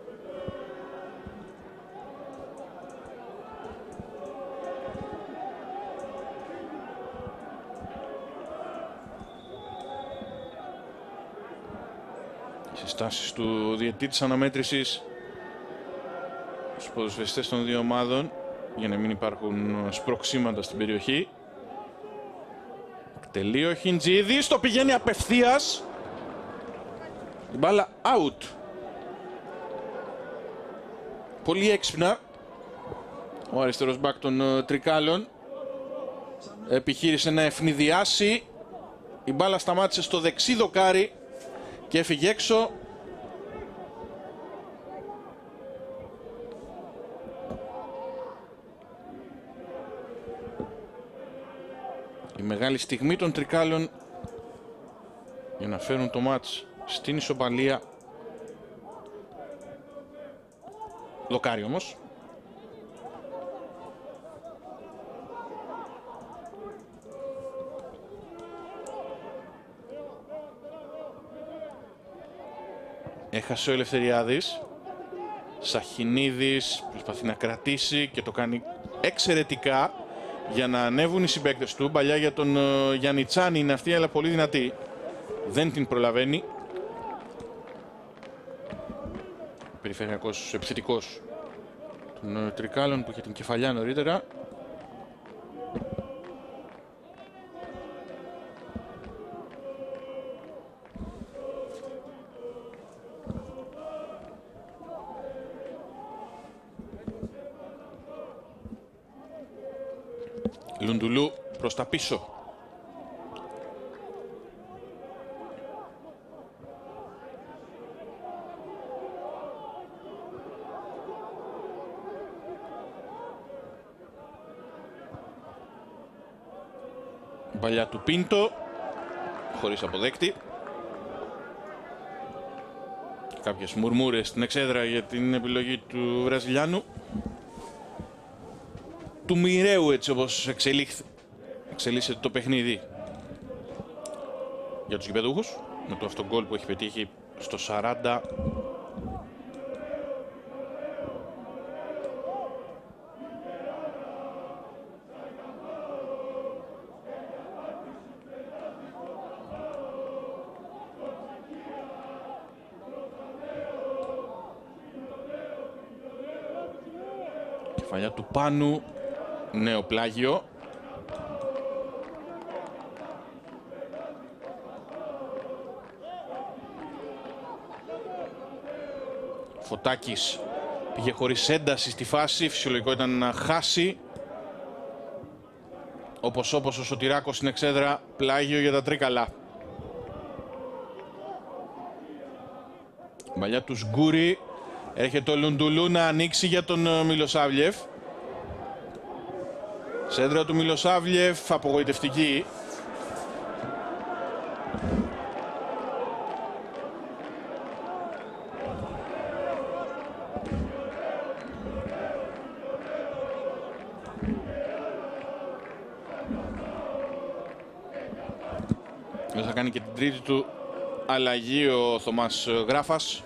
Οι συστάσεις του διαιτητή της αναμέτρησης στους ποδοσφαιριστές των δύο ομάδων για να μην υπάρχουν σπροξήματα στην περιοχή. Τελείω ο Χιντζίδης, το πηγαίνει απευθείας. Η μπάλα out. Πολύ έξυπνα ο αριστερός μπακ των Τρικάλων. Επιχείρησε να ευνηδιάσει. Η μπάλα σταμάτησε στο δεξί δοκάρι και έφυγε έξω. Η μεγάλη στιγμή των Τρικάλων για να φέρουν το μάτς στην ισοπαλία. Δοκάρι όμως. Έχασε ο Ελευθεριάδης. Σαχινίδης προσπαθεί να κρατήσει και το κάνει εξαιρετικά για να ανέβουν οι συμπαίκτες του. Παλιά για τον Γιαννιτσάνη είναι αυτή, αλλά πολύ δυνατή. Δεν την προλαβαίνει. Περιφερειακός επιθετικός των Τρικάλων που είχε την κεφαλιά νωρίτερα. Λουντουλού προς τα πίσω. Παλιά του Πίντο, χωρίς αποδέκτη. Κάποιες μουρμούρες στην εξέδρα για την επιλογή του Βραζιλιάνου. Του μοιραίου έτσι όπως εξελίσσεται το παιχνίδι για τους γηπεδούχους, με το αυτό γκολ που έχει πετύχει στο 40. Κεφαλιά του Πάνου. Νέο πλάγιο. Φωτάκης πήγε χωρίς ένταση στη φάση. Φυσιολογικό ήταν να χάσει. Όπως ο Σωτηράκος στην εξέδρα. Πλάγιο για τα Τρίκαλα. Μπαλιά του Σγκούρι. Έρχεται ο Λουντουλού να ανοίξει για τον Μιλοσάβλιεφ. Σέντρα του Μιλοσάβλιεφ, απογοητευτική. Θα κάνει και την τρίτη του αλλαγή ο Θωμάς Γράφας,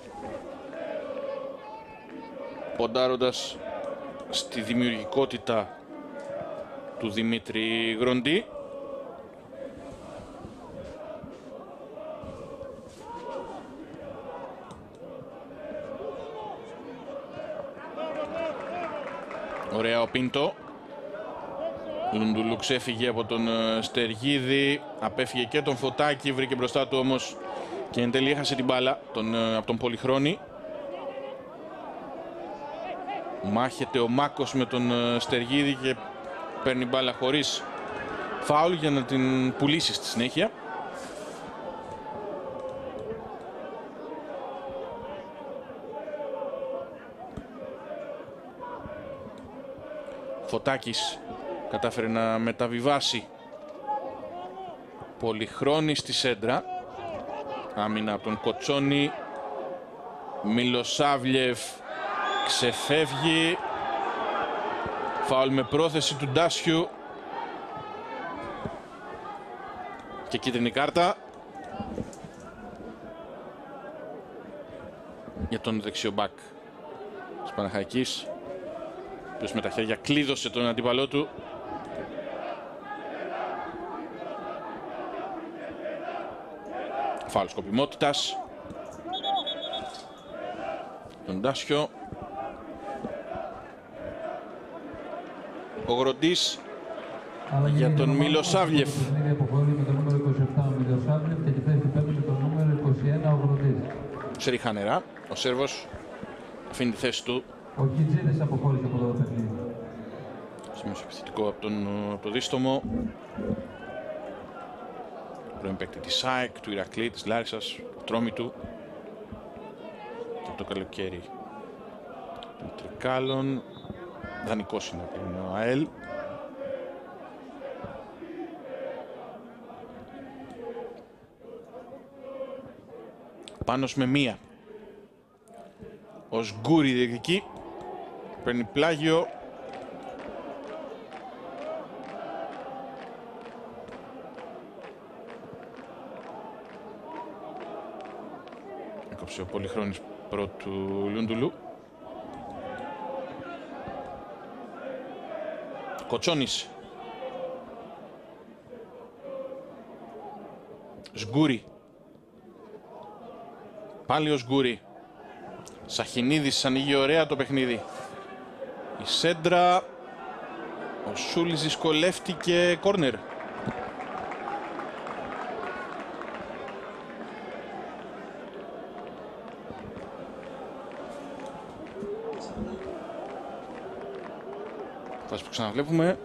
ποντάροντας στη δημιουργικότητα του Δημήτρη Γροντή. Ωραία ο Πίντο. Λουντουλού ξέφυγε από τον Στεργίδη, απέφυγε και τον Φωτάκη, βρήκε μπροστά του όμως και εν τέλει έχασε την μπάλα από τον Πολυχρόνη. Μάχεται ο Μάκος με τον Στεργίδη και παίρνει μπάλα χωρίς φάουλ για να την πουλήσει στη συνέχεια. Φωτάκης κατάφερε να μεταβιβάσει. Πολυχρόνη στη σέντρα. Άμυνα από τον Κοτσόνη. Μιλοσάβλιεφ ξεφεύγει. Φάουλ με πρόθεση του Ντάσιου. Και κίτρινη κάρτα για τον δεξιό μπακ της Παναχαϊκής, ο οποίος με τα χέρια κλείδωσε τον αντίπαλό του. Φάουλ σκοπιμότητας. Τον Ντάσιο. Ο Γροντής για τον Μιλοσάβλιεφ. Σεριχά νερά. Ο Σέρβος αφήνει τη θέση του. Ο Κιτζίδης αποχώρησε από το παιχνίδι. Σημείο επιθετικό από το δίστομο. Πρώην παίκτη της ΣΑΕΚ, του Ηρακλή, της Λάρισσας, του Τρόμητου. Και από το καλοκαίρι των Τρικάλων. Δανεικός είναι από ο ΑΕΛ. Πάνος με μία. Ο Σγκούρι διεκδικεί. Παίρνει πλάγιο. Έκοψε ο Πολυχρόνης πρώτου Λούντουλου. Κοτσόνης. Σγκούρι. Πάλι ο Σγκούρι. Σαχινίδης ανοίγει ωραία το παιχνίδι. Η σέντρα. Ο Σούλης δυσκολεύτηκε. Κόρνερ. Φάση που ξαναβλέπουμε.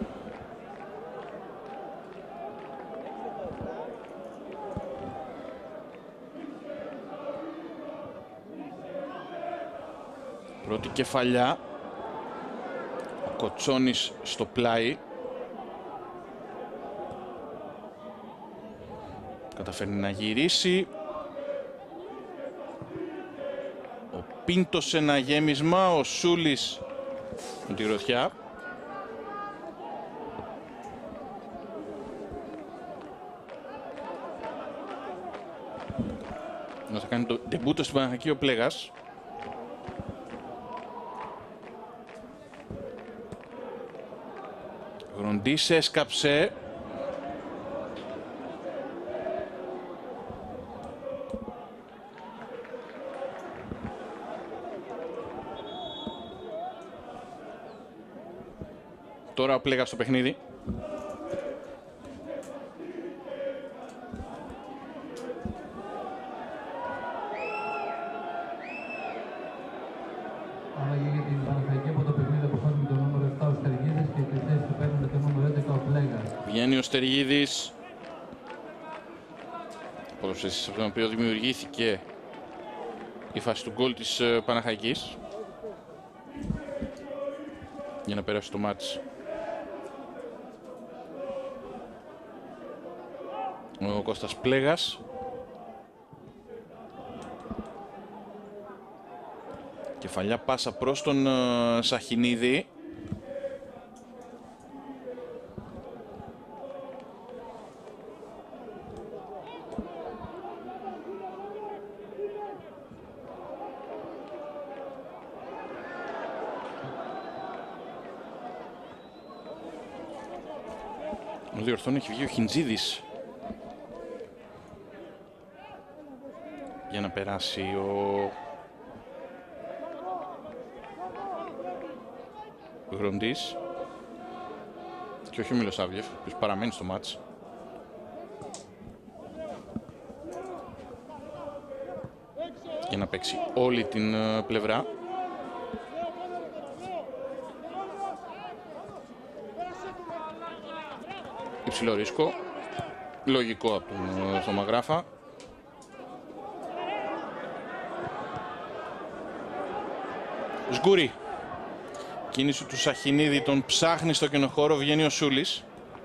Πρώτη κεφαλιά. Ο Κοτσόνης στο πλάι. Καταφέρνει να γυρίσει. Ο Πίντο σε ένα γέμισμα. Ο Σούλης με τη γροθιά. Να θα κάνει το ντεμπούτο στην Παναχαϊκή ο Πλέγας. Γροντής έσκαψε. Τώρα ο Πλέγας στο παιχνίδι. Αλλαγή για την Παναχαϊκή από το παιχνίδι αποφάσισε με το νούμερο 7 ο Στεργίδης και τη θέση του παίρνει με το νούμερο 11 ο Πλέγας. Βγαίνει ο Στεργίδης. Ποδοσφαιριστής από τον οποίο δημιουργήθηκε η φάση του γκολ της Παναχαϊκής. Για να περάσει το μάτς ο Κώστας Πλέγας. Κεφαλιά πάσα προς τον Σαχινίδη. Ο διορθώνει, έχει βγει ο Χιντζίδης για να περάσει ο Γροντής και όχι ο Μιλοσάβιεφ, ο οποίος παραμένει στο μάτς. Για να παίξει όλη την πλευρά. Υψηλό ρίσκο, λογικό από τον Θωμαγράφα. Σγκούρι. Κίνηση του Σαχινίδη, τον ψάχνει στο κενοχώρο, βγαίνει ο Σούλης.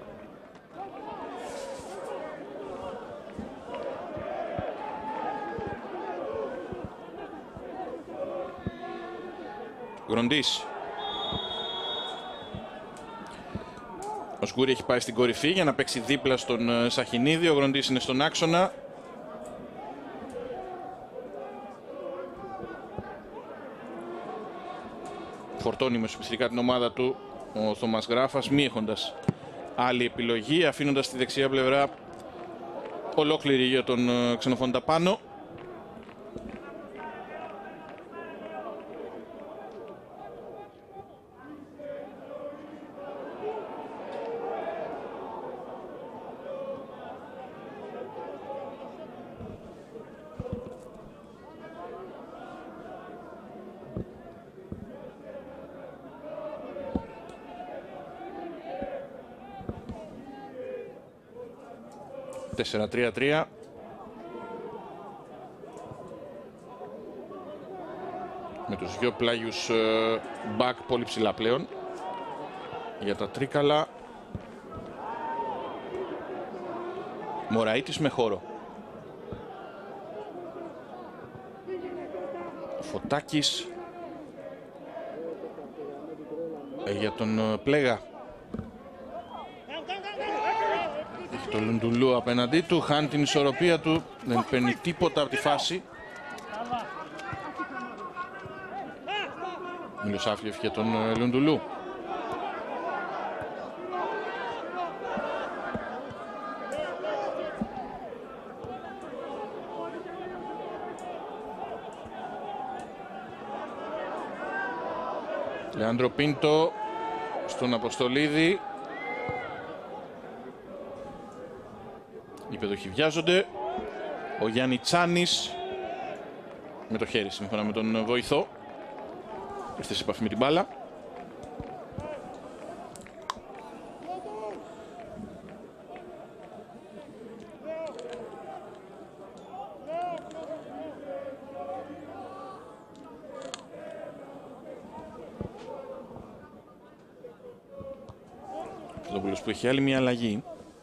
Γροντής. Ο Σγκούρι έχει πάει στην κορυφή για να παίξει δίπλα στον Σαχινίδη. Ο Γροντής είναι στον άξονα. Φορτώνει μεσοπιθρικά την ομάδα του ο Θωμάς Γράφας, μη έχοντας άλλη επιλογή, αφήνοντας τη δεξιά πλευρά ολόκληρη για τον Ξενοφόντα πάνω. Τέσσερα 3-3. Με τους δυο πλάγιους μπακ πολύ ψηλά πλέον για τα τρίκαλα. Μωραΐτης με χώρο. Φωτάκης για τον Πλέγα. Έχει το Λουντουλού απέναντί του, χάνει την ισορροπία του, δεν παίρνει τίποτα από τη φάση. Μιλοσάφιεφ για τον Λουντουλού. Λεάντρο Πίντο στον Αποστολίδη. Οι παιδοχοί βιάζονται. Ο Γιάννη Τσάνης με το χέρι σύμφωνα με τον βοηθό. Ήρθε σε επαφή με την μπάλα. Φωτόπουλος που έχει άλλη μια αλλαγή.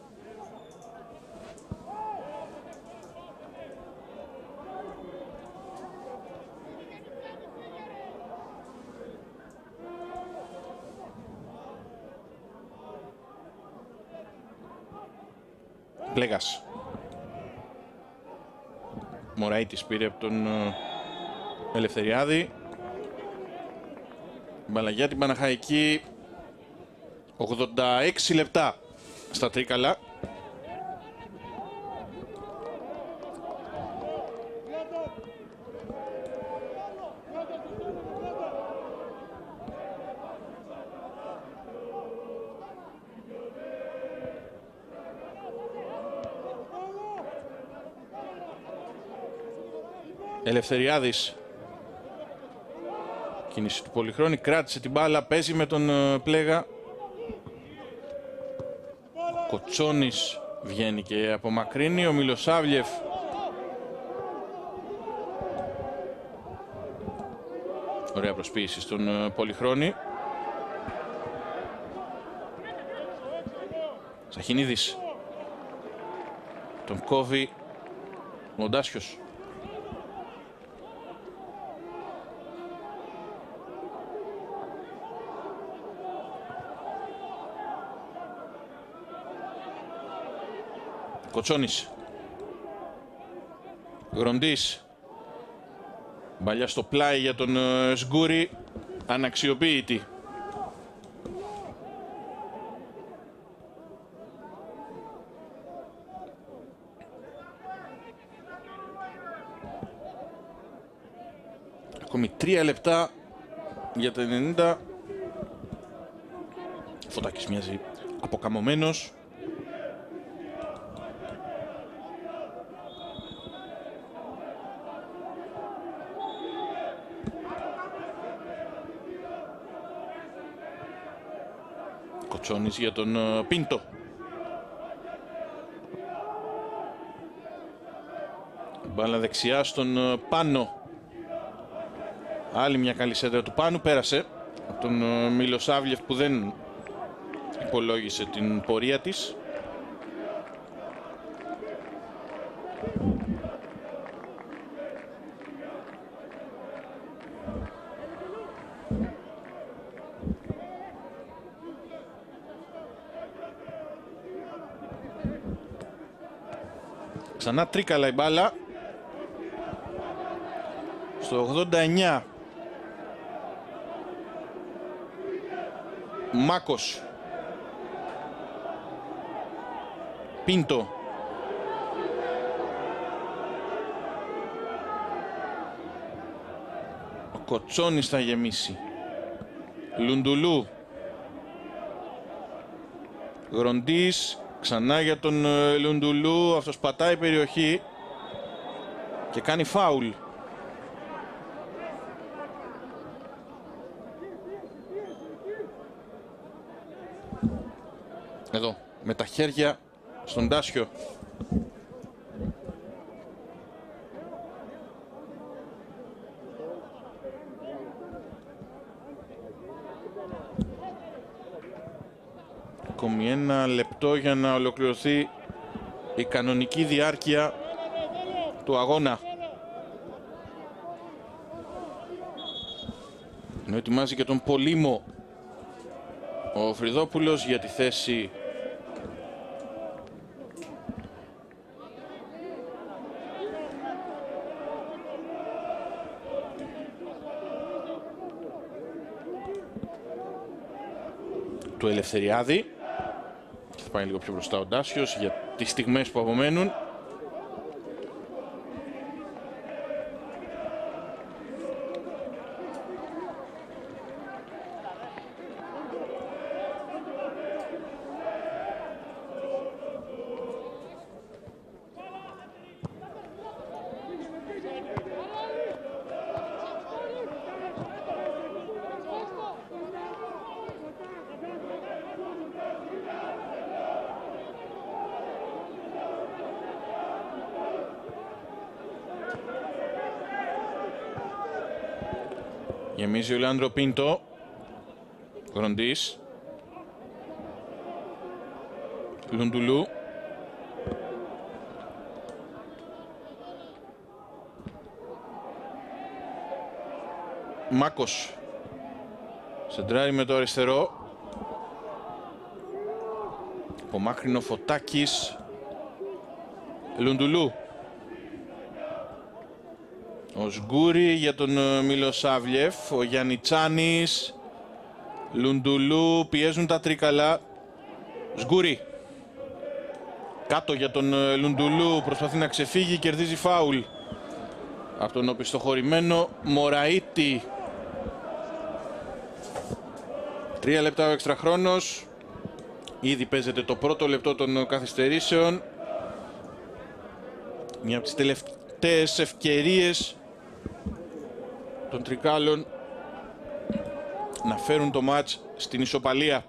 Πλέγας. Μωραΐτης πήρε από τον Ελευθεριάδη. Μπάλα για την Παναχαϊκή. 86 λεπτά στα τρίκαλα. Ελευθεριάδης. Κίνηση του Πολυχρόνη, κράτησε την μπάλα, παίζει με τον Πλέγα. Κοτσόνης βγαίνει και απομακρύνει, ο Μιλοσάβιεφ. Ωραία προσποίηση στον Πολυχρόνη. Σαχινίδης. Τον κόβει ο Ντάσιος. Κοτσόνης. Γροντής. Μπαλιά στο πλάι για τον Σγκούρι. Αναξιοποίητη. Ακόμη 3 λεπτά για τα 90. Φωτάκης μοιάζει αποκαμωμένος. Κοτσόνης για τον Πίντο. Μπάλα δεξιά στον Πάνο. Άλλη μια καλή σέντρα του Πάνου, πέρασε από τον Μιλοσάβλιεφ που δεν υπολόγισε την πορεία της. Ξανά τρίκαλα η μπάλα. Στο 89. Μάκος. Πίντο. Ο Κοτσόνης θα γεμίσει. Λουντουλού. Γροντής. Ξανά για τον Λουντουλού. Αυτός πατάει περιοχή και κάνει φάουλ. Εδώ, με τα χέρια στον Τάσιο. Ακόμη 1 λεπτό για να ολοκληρωθεί η κανονική διάρκεια του αγώνα. Ενώ ετοιμάζει και τον Πολύμο ο Φρυδόπουλος για τη θέση του Ελευθεριάδη. Θα πάει λίγο πιο μπροστά ο Ντάσιος για τις στιγμές που απομένουν. Γεμίζει ο Λεάνδρο Πίντο. Γροντής. Λουντουλού. Μάκος. Σεντράρει με το αριστερό. Απομάκρυνο Φωτάκης. Λουντουλού. Ο Σγκούρι για τον Μιλοσάβλιεφ, ο Γιαννιτσάνης, Λουντουλού, πιέζουν τα τρίκαλα. Σγκούρι. Κάτω για τον Λουντουλού, προσπαθεί να ξεφύγει, κερδίζει φάουλ από τον οπισθοχωρημένο Μωραΐτη. 3 λεπτά ο έξτρα χρόνος. Ήδη παίζεται το πρώτο λεπτό των καθυστερήσεων. Μια από τις τελευταίες ευκαιρίες των τρικάλων να φέρουν το μάτς στην ισοπαλία.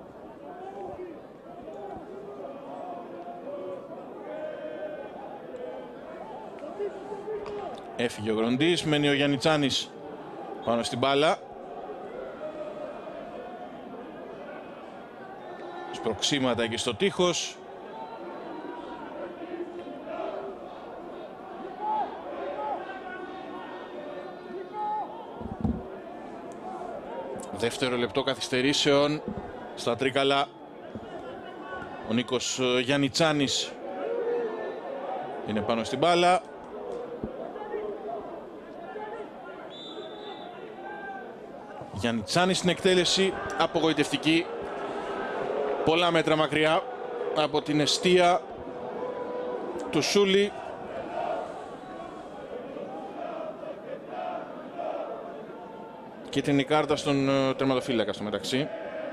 Έφυγε ο Γροντής, μένει ο Γιαννιτσάνης πάνω στην μπάλα. Σπροξήματα εκεί στο τείχος. Δεύτερο λεπτό καθυστερήσεων στα τρίκαλα. Ο Νίκος Γιαννιτσάνης είναι πάνω στην μπάλα. Γιαννιτσάνης στην εκτέλεση, απογοητευτική. Πολλά μέτρα μακριά από την εστία του Σούλη. Κίτρινη κάρτα στον τερματοφύλακα στο μεταξύ.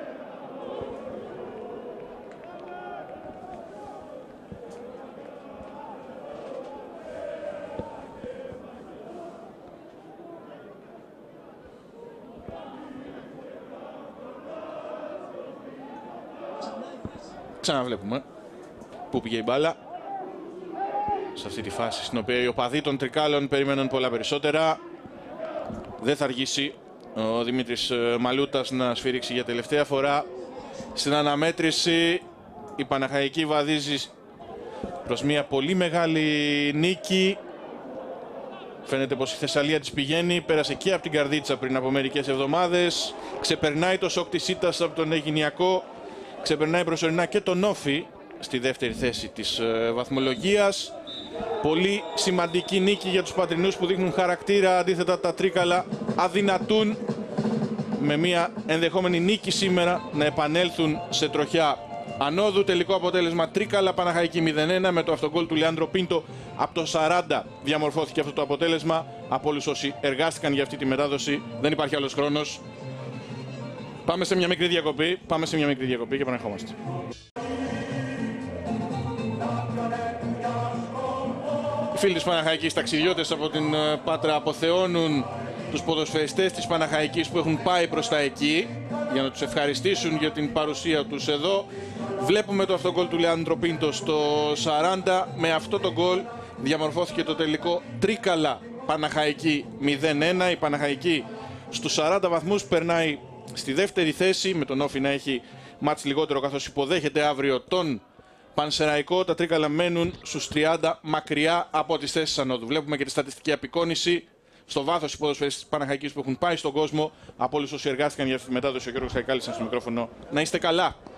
Ξαναβλέπουμε πού πήγε η μπάλα. Σε αυτή τη φάση στην οποία οι οπαδοί των Τρικάλων περίμεναν πολλά περισσότερα. Δεν θα αργήσει ο Δημήτρης Μαλούτας να σφυρίξει για τελευταία φορά. Στην αναμέτρηση η Παναχαϊκή βαδίζει προς μια πολύ μεγάλη νίκη. Φαίνεται πως η Θεσσαλία της πηγαίνει. Πέρασε και από την Καρδίτσα πριν από μερικές εβδομάδες. Ξεπερνάει το σοκ της ήττας από τον Αιγινιακό. Ξεπερνάει προσωρινά και τον Όφη στη δεύτερη θέση της βαθμολογίας. Πολύ σημαντική νίκη για τους πατρινούς που δείχνουν χαρακτήρα. Αντίθετα τα Τρίκαλα αδυνατούν με μια ενδεχόμενη νίκη σήμερα να επανέλθουν σε τροχιά ανόδου. Τελικό αποτέλεσμα Τρίκαλα Παναχαϊκή 0-1 με το αυτογκόλ του Λεάντρο Πίντο. Από το 40 διαμορφώθηκε αυτό το αποτέλεσμα. Από όλους όσοι εργάστηκαν για αυτή τη μετάδοση δεν υπάρχει άλλος χρόνος. Πάμε σε μια μικρή διακοπή και επανερχόμαστε. Οι φίλοι της Παναχαϊκής ταξιδιώτες από την Πάτρα αποθεώνουν τους ποδοσφαιριστές της Παναχαϊκής που έχουν πάει προς τα εκεί για να τους ευχαριστήσουν για την παρουσία τους εδώ. Βλέπουμε το αυτογκόλ του Λεάντρο Πίντο στο 40. Με αυτό το γκολ διαμορφώθηκε το τελικό Τρίκαλα Παναχαϊκή 0-1. Η Παναχαϊκή στους 40 βαθμούς περνάει στη δεύτερη θέση, με τον Όφη να έχει μάτς λιγότερο καθώς υποδέχεται αύριο τον Πανσεραϊκό. Τα Τρίκαλα μένουν στους 30 μακριά από τις θέσεις ανόδου. Βλέπουμε και τη στατιστική απεικόνηση στο βάθος οι ποδοσφαιριστές της Παναχαϊκής που έχουν πάει στον κόσμο. Από όλους όσοι εργάστηκαν για αυτή τη μετάδοση, ο Γιώργος Χαϊκάλης στο μικρόφωνο. Να είστε καλά.